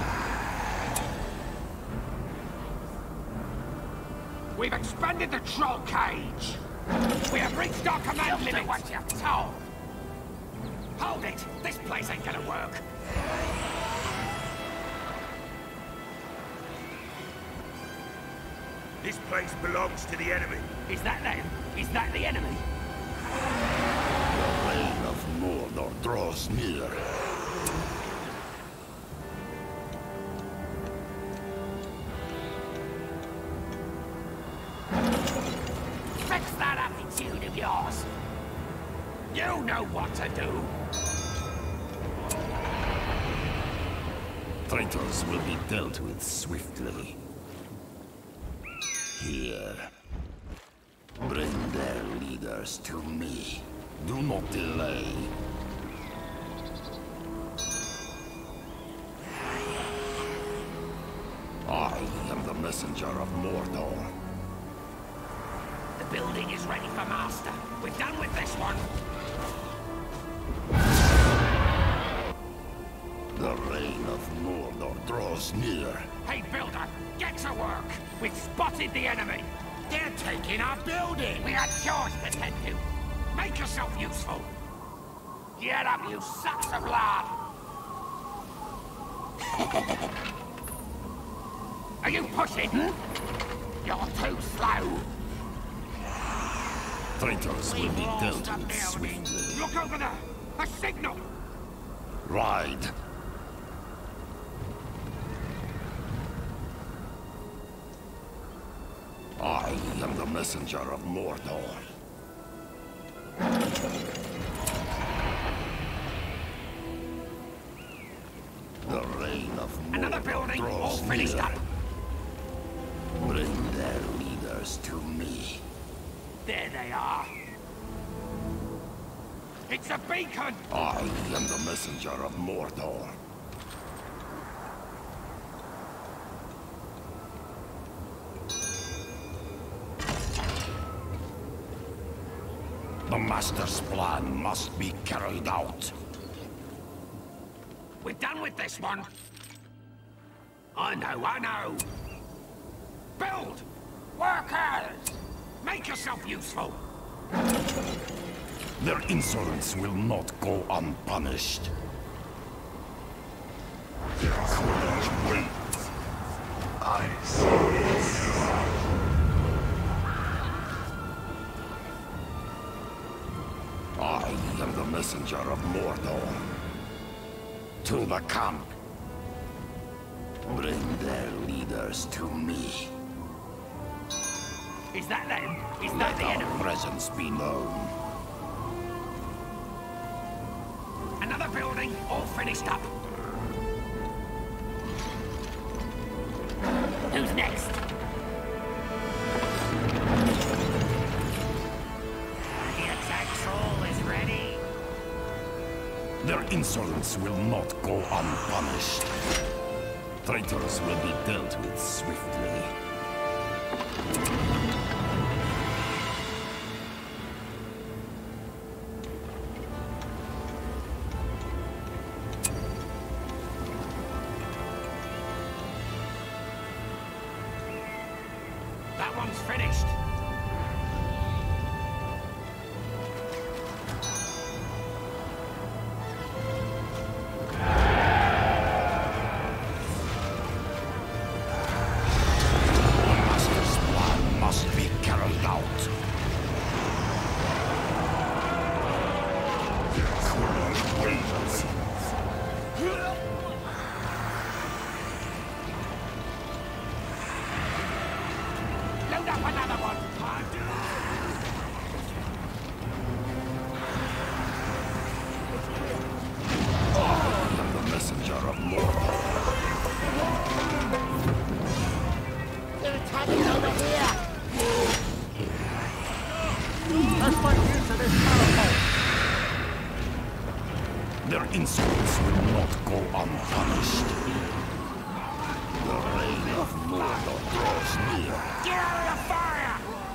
We've expanded the troll cage. We have reached our command limit. What you're told. Hold it! This place ain't gonna work. This place belongs to the enemy. Is that them? Is that the enemy? The reign of Mordor draws near. Fix that attitude of yours. You know what to do. Traitors will be dealt with swiftly. Here. Bring their leaders to me. Do not delay. I am the messenger of Mordor. The building is ready for master. We're done with this one. The reign of Mordor draws near. Hey, builder, get to work. We've spotted the enemy. They're taking our building. We had chores to tend to. Make yourself useful. Get up, you sacks of lard. Are you pushing? You're too slow. Traitors will be We've dealt lost a with building. swiftly. Look over there. A signal. Ride. I am the messenger of Mordor. The reign of Mordor Another building all draws finished near. up. Bring their leaders to me. There they are. It's a beacon. I am the messenger of Mordor. The Master's plan must be carried out. We're done with this one. I know. Build! Workers! Make yourself useful! Their insolence will not go unpunished. Wait. I see. I am the messenger of Mordor. To the camp. Bring their leaders to me. Is that them? Is Let that the our enemy? presence be known. Another building, all finished up. Who's next? The attack troll is ready. Their insolence will not go unpunished. Traitors will be dealt with swiftly. That one's finished. Load up another one. I am the messenger of Mordor. They're attacking over here. Let's make use of this catapult. Their insolence will not go unpunished. The reign of Mordor draws near. Get out of the fire!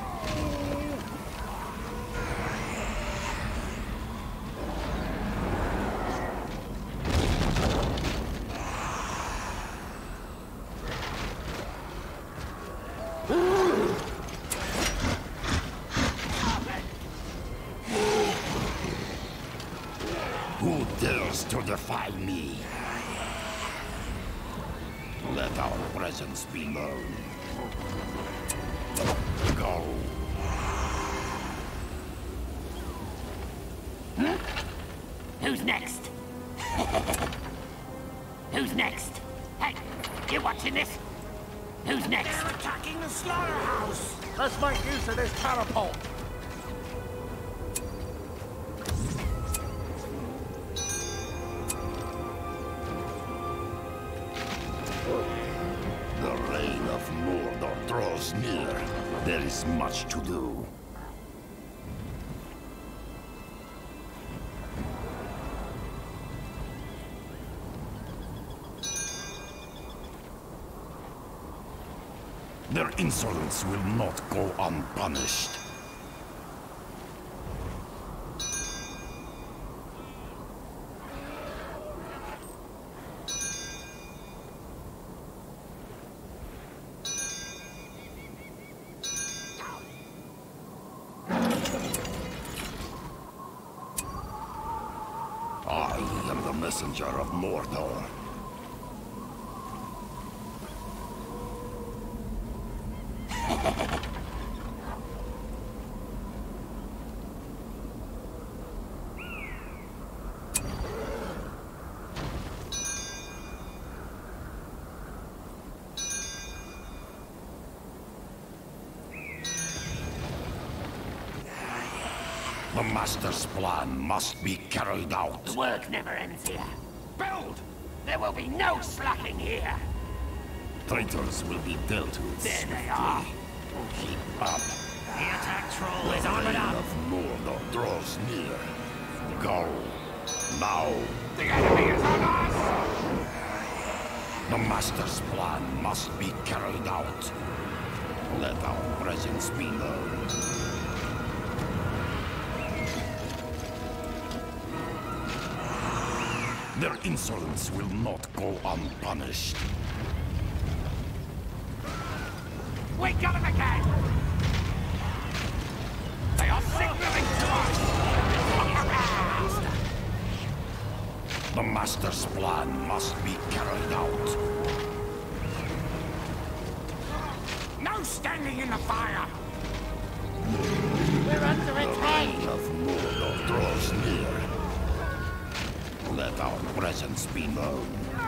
Who dares to defy me? Let our presence be known. Go. Who's next? Who's next? Hey, you watching this? Who's next? They're attacking the slaughterhouse! Let's make use of this catapult. The reign of Mordor draws near. There is much to do. Their insolence will not go unpunished. I am the messenger of Mordor. The Master's plan must be carried out. The work never ends here. Build! There will be no slacking here! Traitors will be dealt with There swiftly. they are. Keep up. The attack troll The is armored reign up! of Mordor draws near. Go. Now. The enemy is on us! The Master's plan must be carried out. Let our presence be known. Their insolence will not go unpunished. We got him again! They are signaling to us! The Master's plan must be carried out. No standing in the fire! We're under The attack! reign of Mordor draws near. Let our presence be known.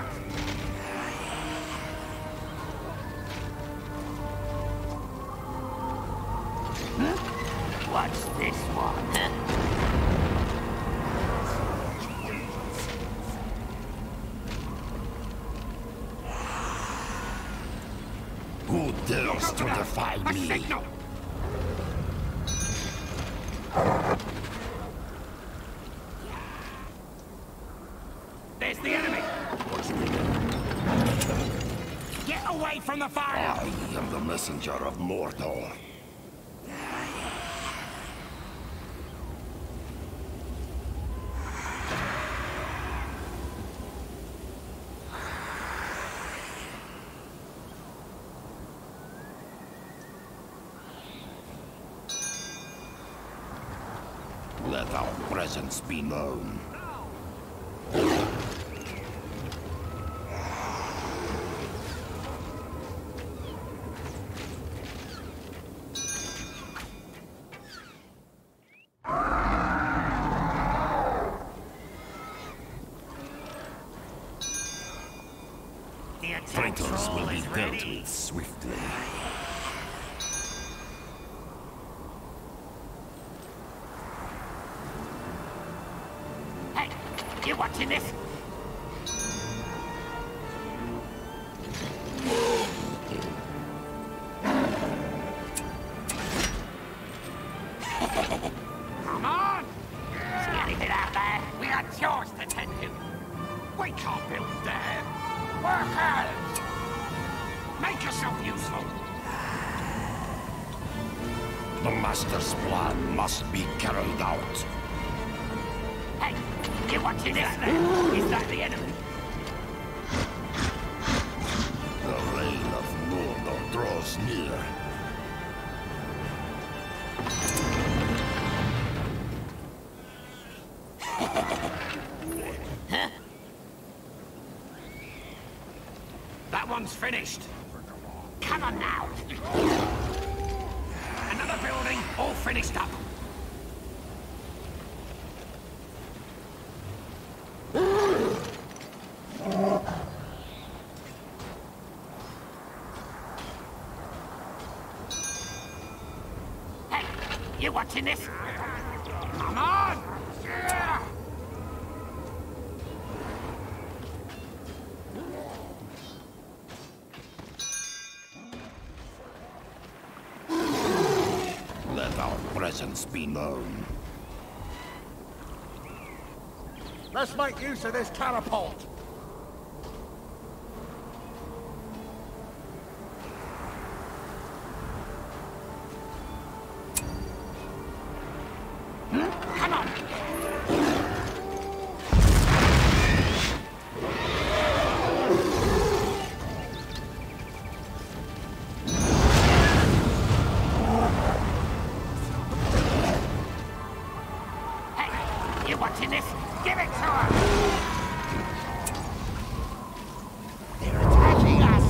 What's this one? Who dares to defy A me? signal! There's the enemy! Get away from the fire! I am the messenger of Mordor. Let our presence be known. The attack Traitors will be is dealt ready. with swiftly. Hey, you watching this? Come on! See anything out there? We got chores to tend to. We can't build there. Work hard! Make yourself useful! The Master's plan must be carried out. Hey, you watching this? Is that the enemy? The reign of Mordor draws near. That one's finished. Come on now. Another building, all finished up. Hey, you watching this? Come on! Yeah. Let our presence be known. Let's make use of this catapult. Come on! Hey, you watching this? Give it to us! They're attacking us!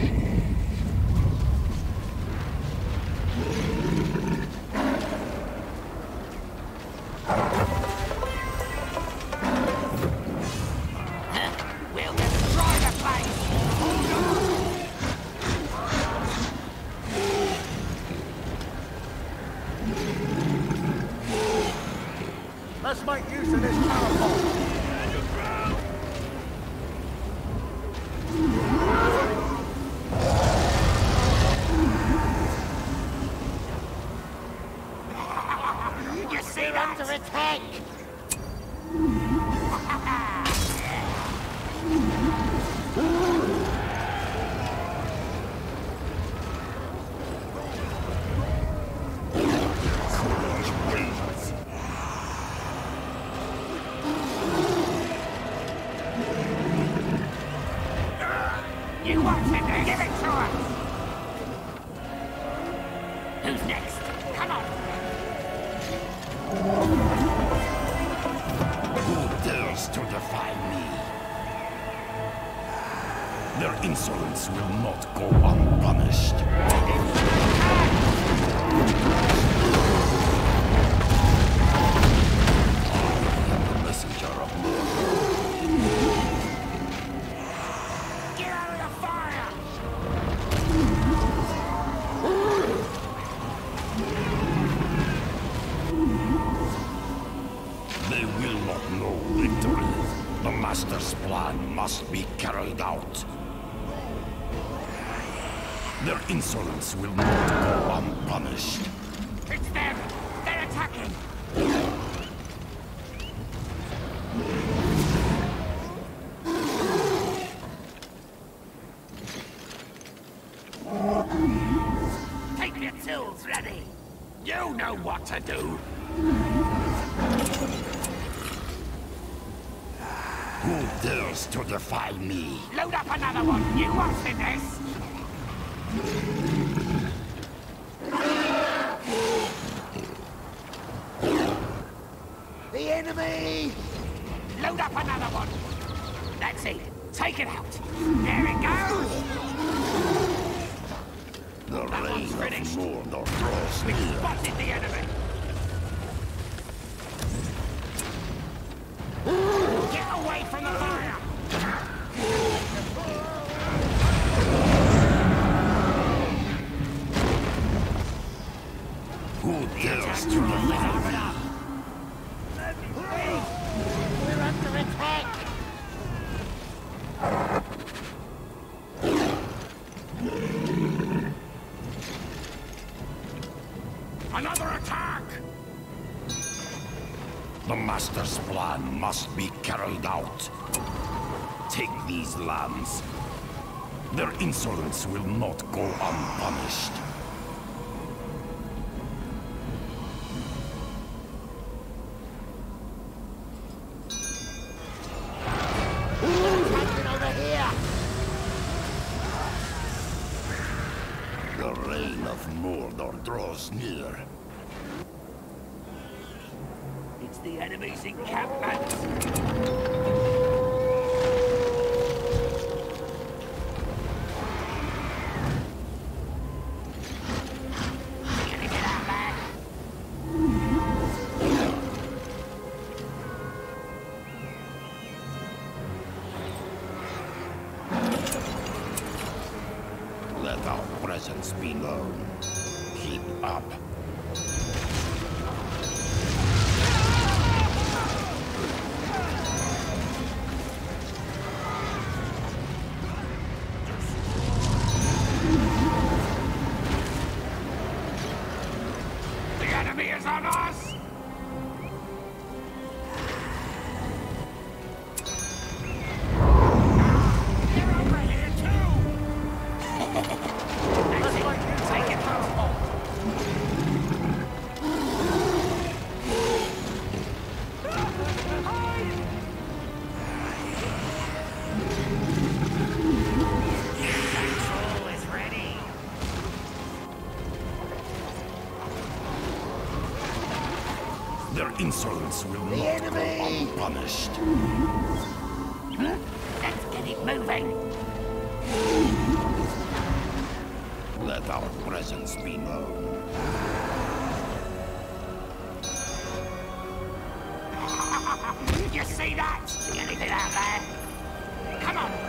We'll destroy the place! Let's make use of this catapult. You see We're that? under attack! Come on! Who dares to defy me? Their insolence will not go unpunished. Master's plan must be carried out. Their insolence will not go unpunished. It's them! They're attacking! Take your tools ready! You know what to do! Who dares to defy me? Load up another one! You what's in this? The enemy! Load up another one! That's it! Take it out! There it goes! The reign of finished. Mordor draws We near. spotted the enemy! Get away from the fire! Who dares to defy me? We're under attack! Another attack! The Master's plan must be carried out. Take these lands. Their insolence will not go unpunished. Attacking over here! The reign of Mordor draws near. It's the enemy's encampment! Gonna get out there! Let our presence be known. Keep up. The enemy is on us! They're over here too! That's it. Take it home! Control is ready! Their insolence will not go enemy! unpunished. Let's get it moving! Let our presence be known. You see that? Anything out there? Come on!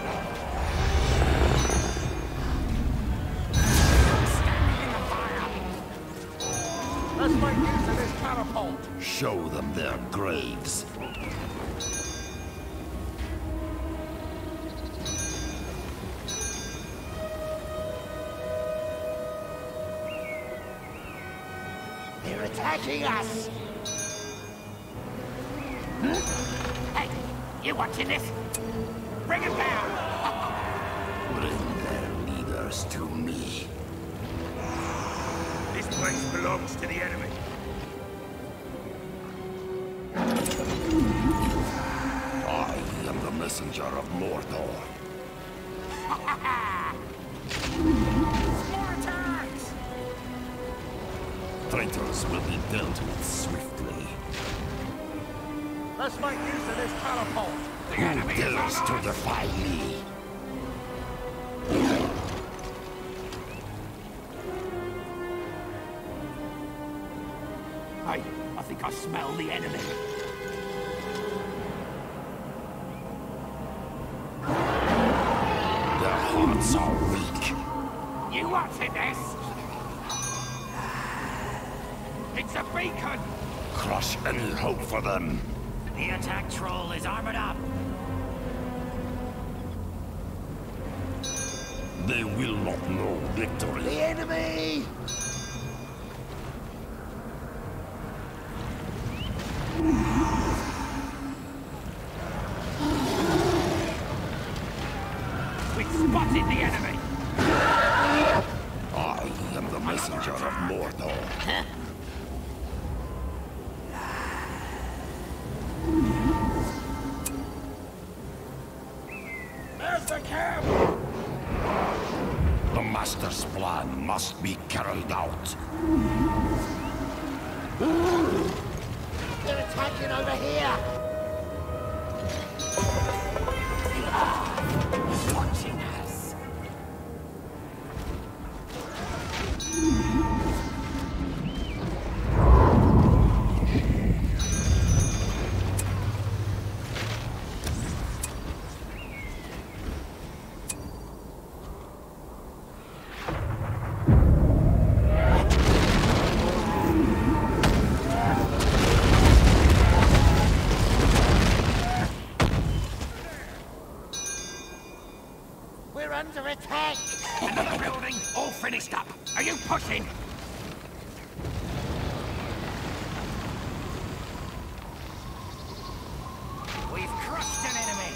Standing in the fire! Let's make use of this catapult. Show them their graves. They're attacking us! Hey, you watching this? Bring it down! Bring their leaders to me. This place belongs to the enemy. I am the messenger of Mordor. More attacks! Traitors will be dealt with swiftly. Let's make use of this catapult. Who dares to defy me? I think I smell the enemy. Their hearts are weak. You wanted this? It's a beacon! Crush any hope for them. The attack troll is armored up. They will not know victory. The enemy! We've spotted the enemy! I am the messenger of Mordor. There's the camp! The Master's plan must be carried out. They're attacking over here! Watching us! We're under attack! Another building, all finished up. Are you pushing? We've crushed an enemy.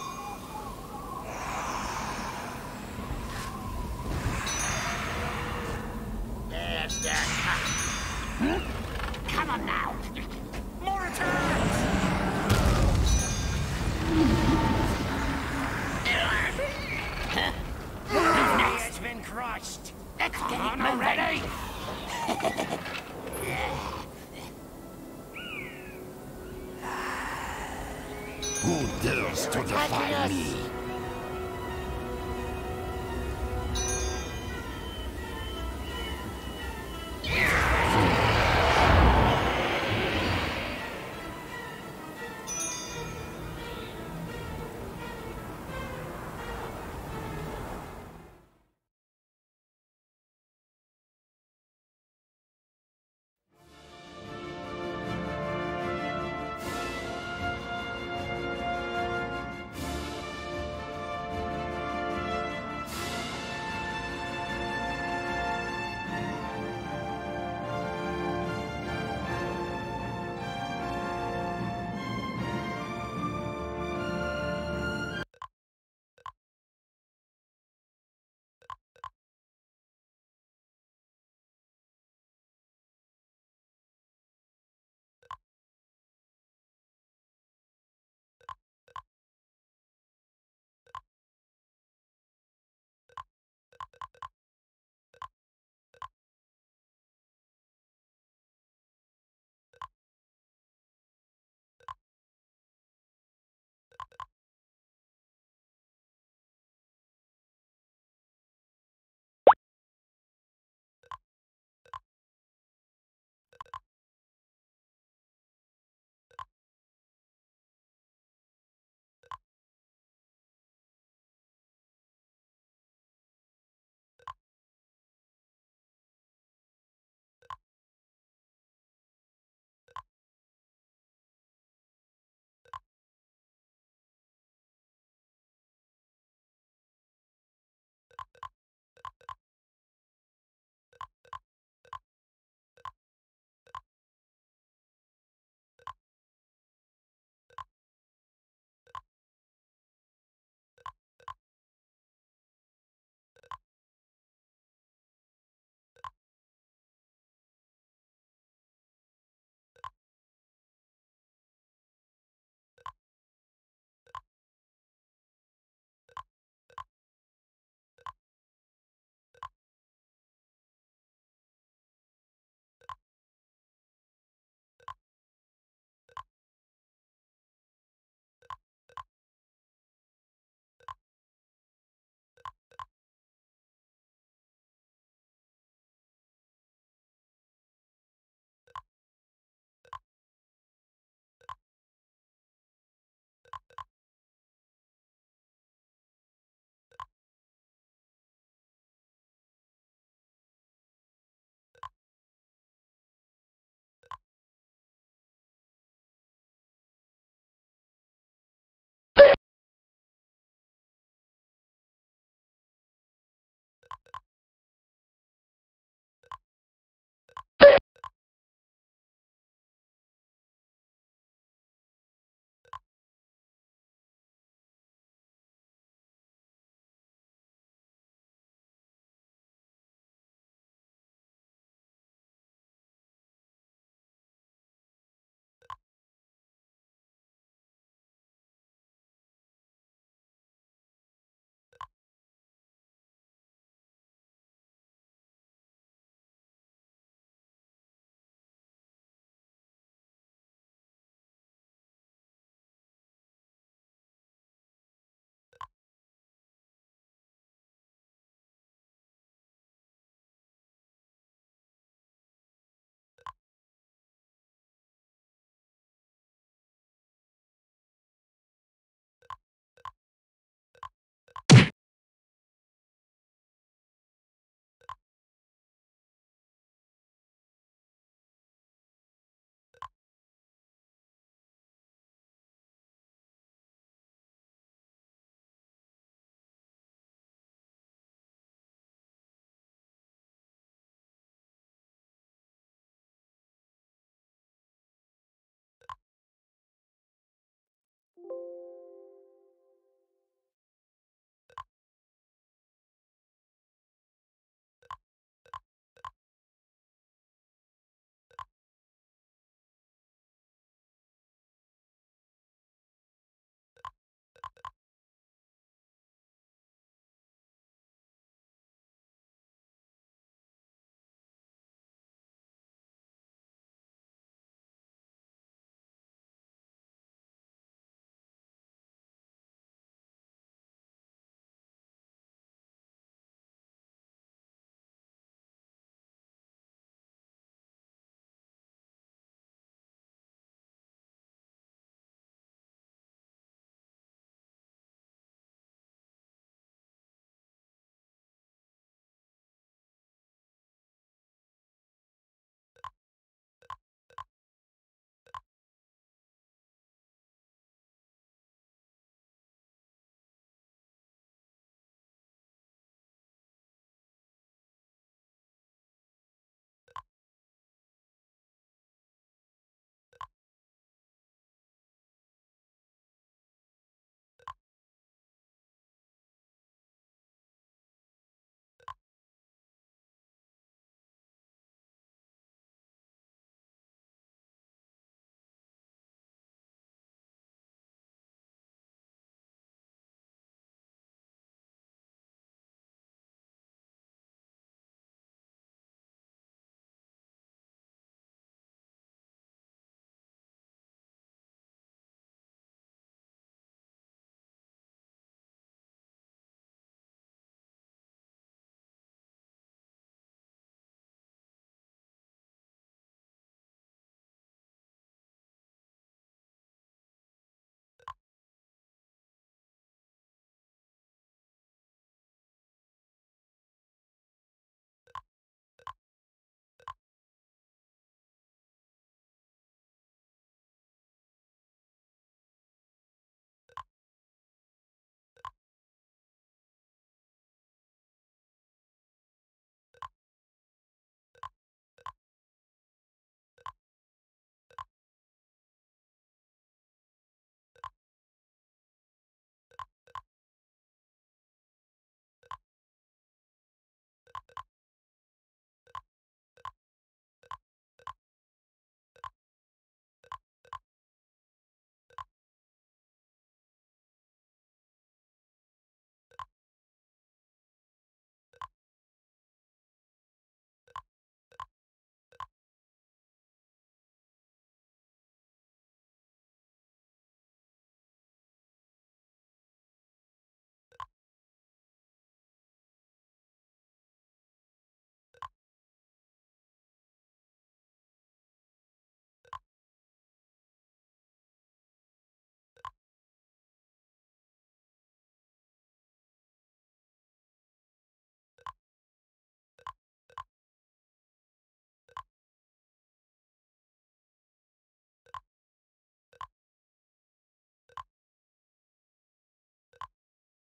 There's their Come on now. More attacks! It's been crushed. Let's get it already. Who dares to defy attacking me? us!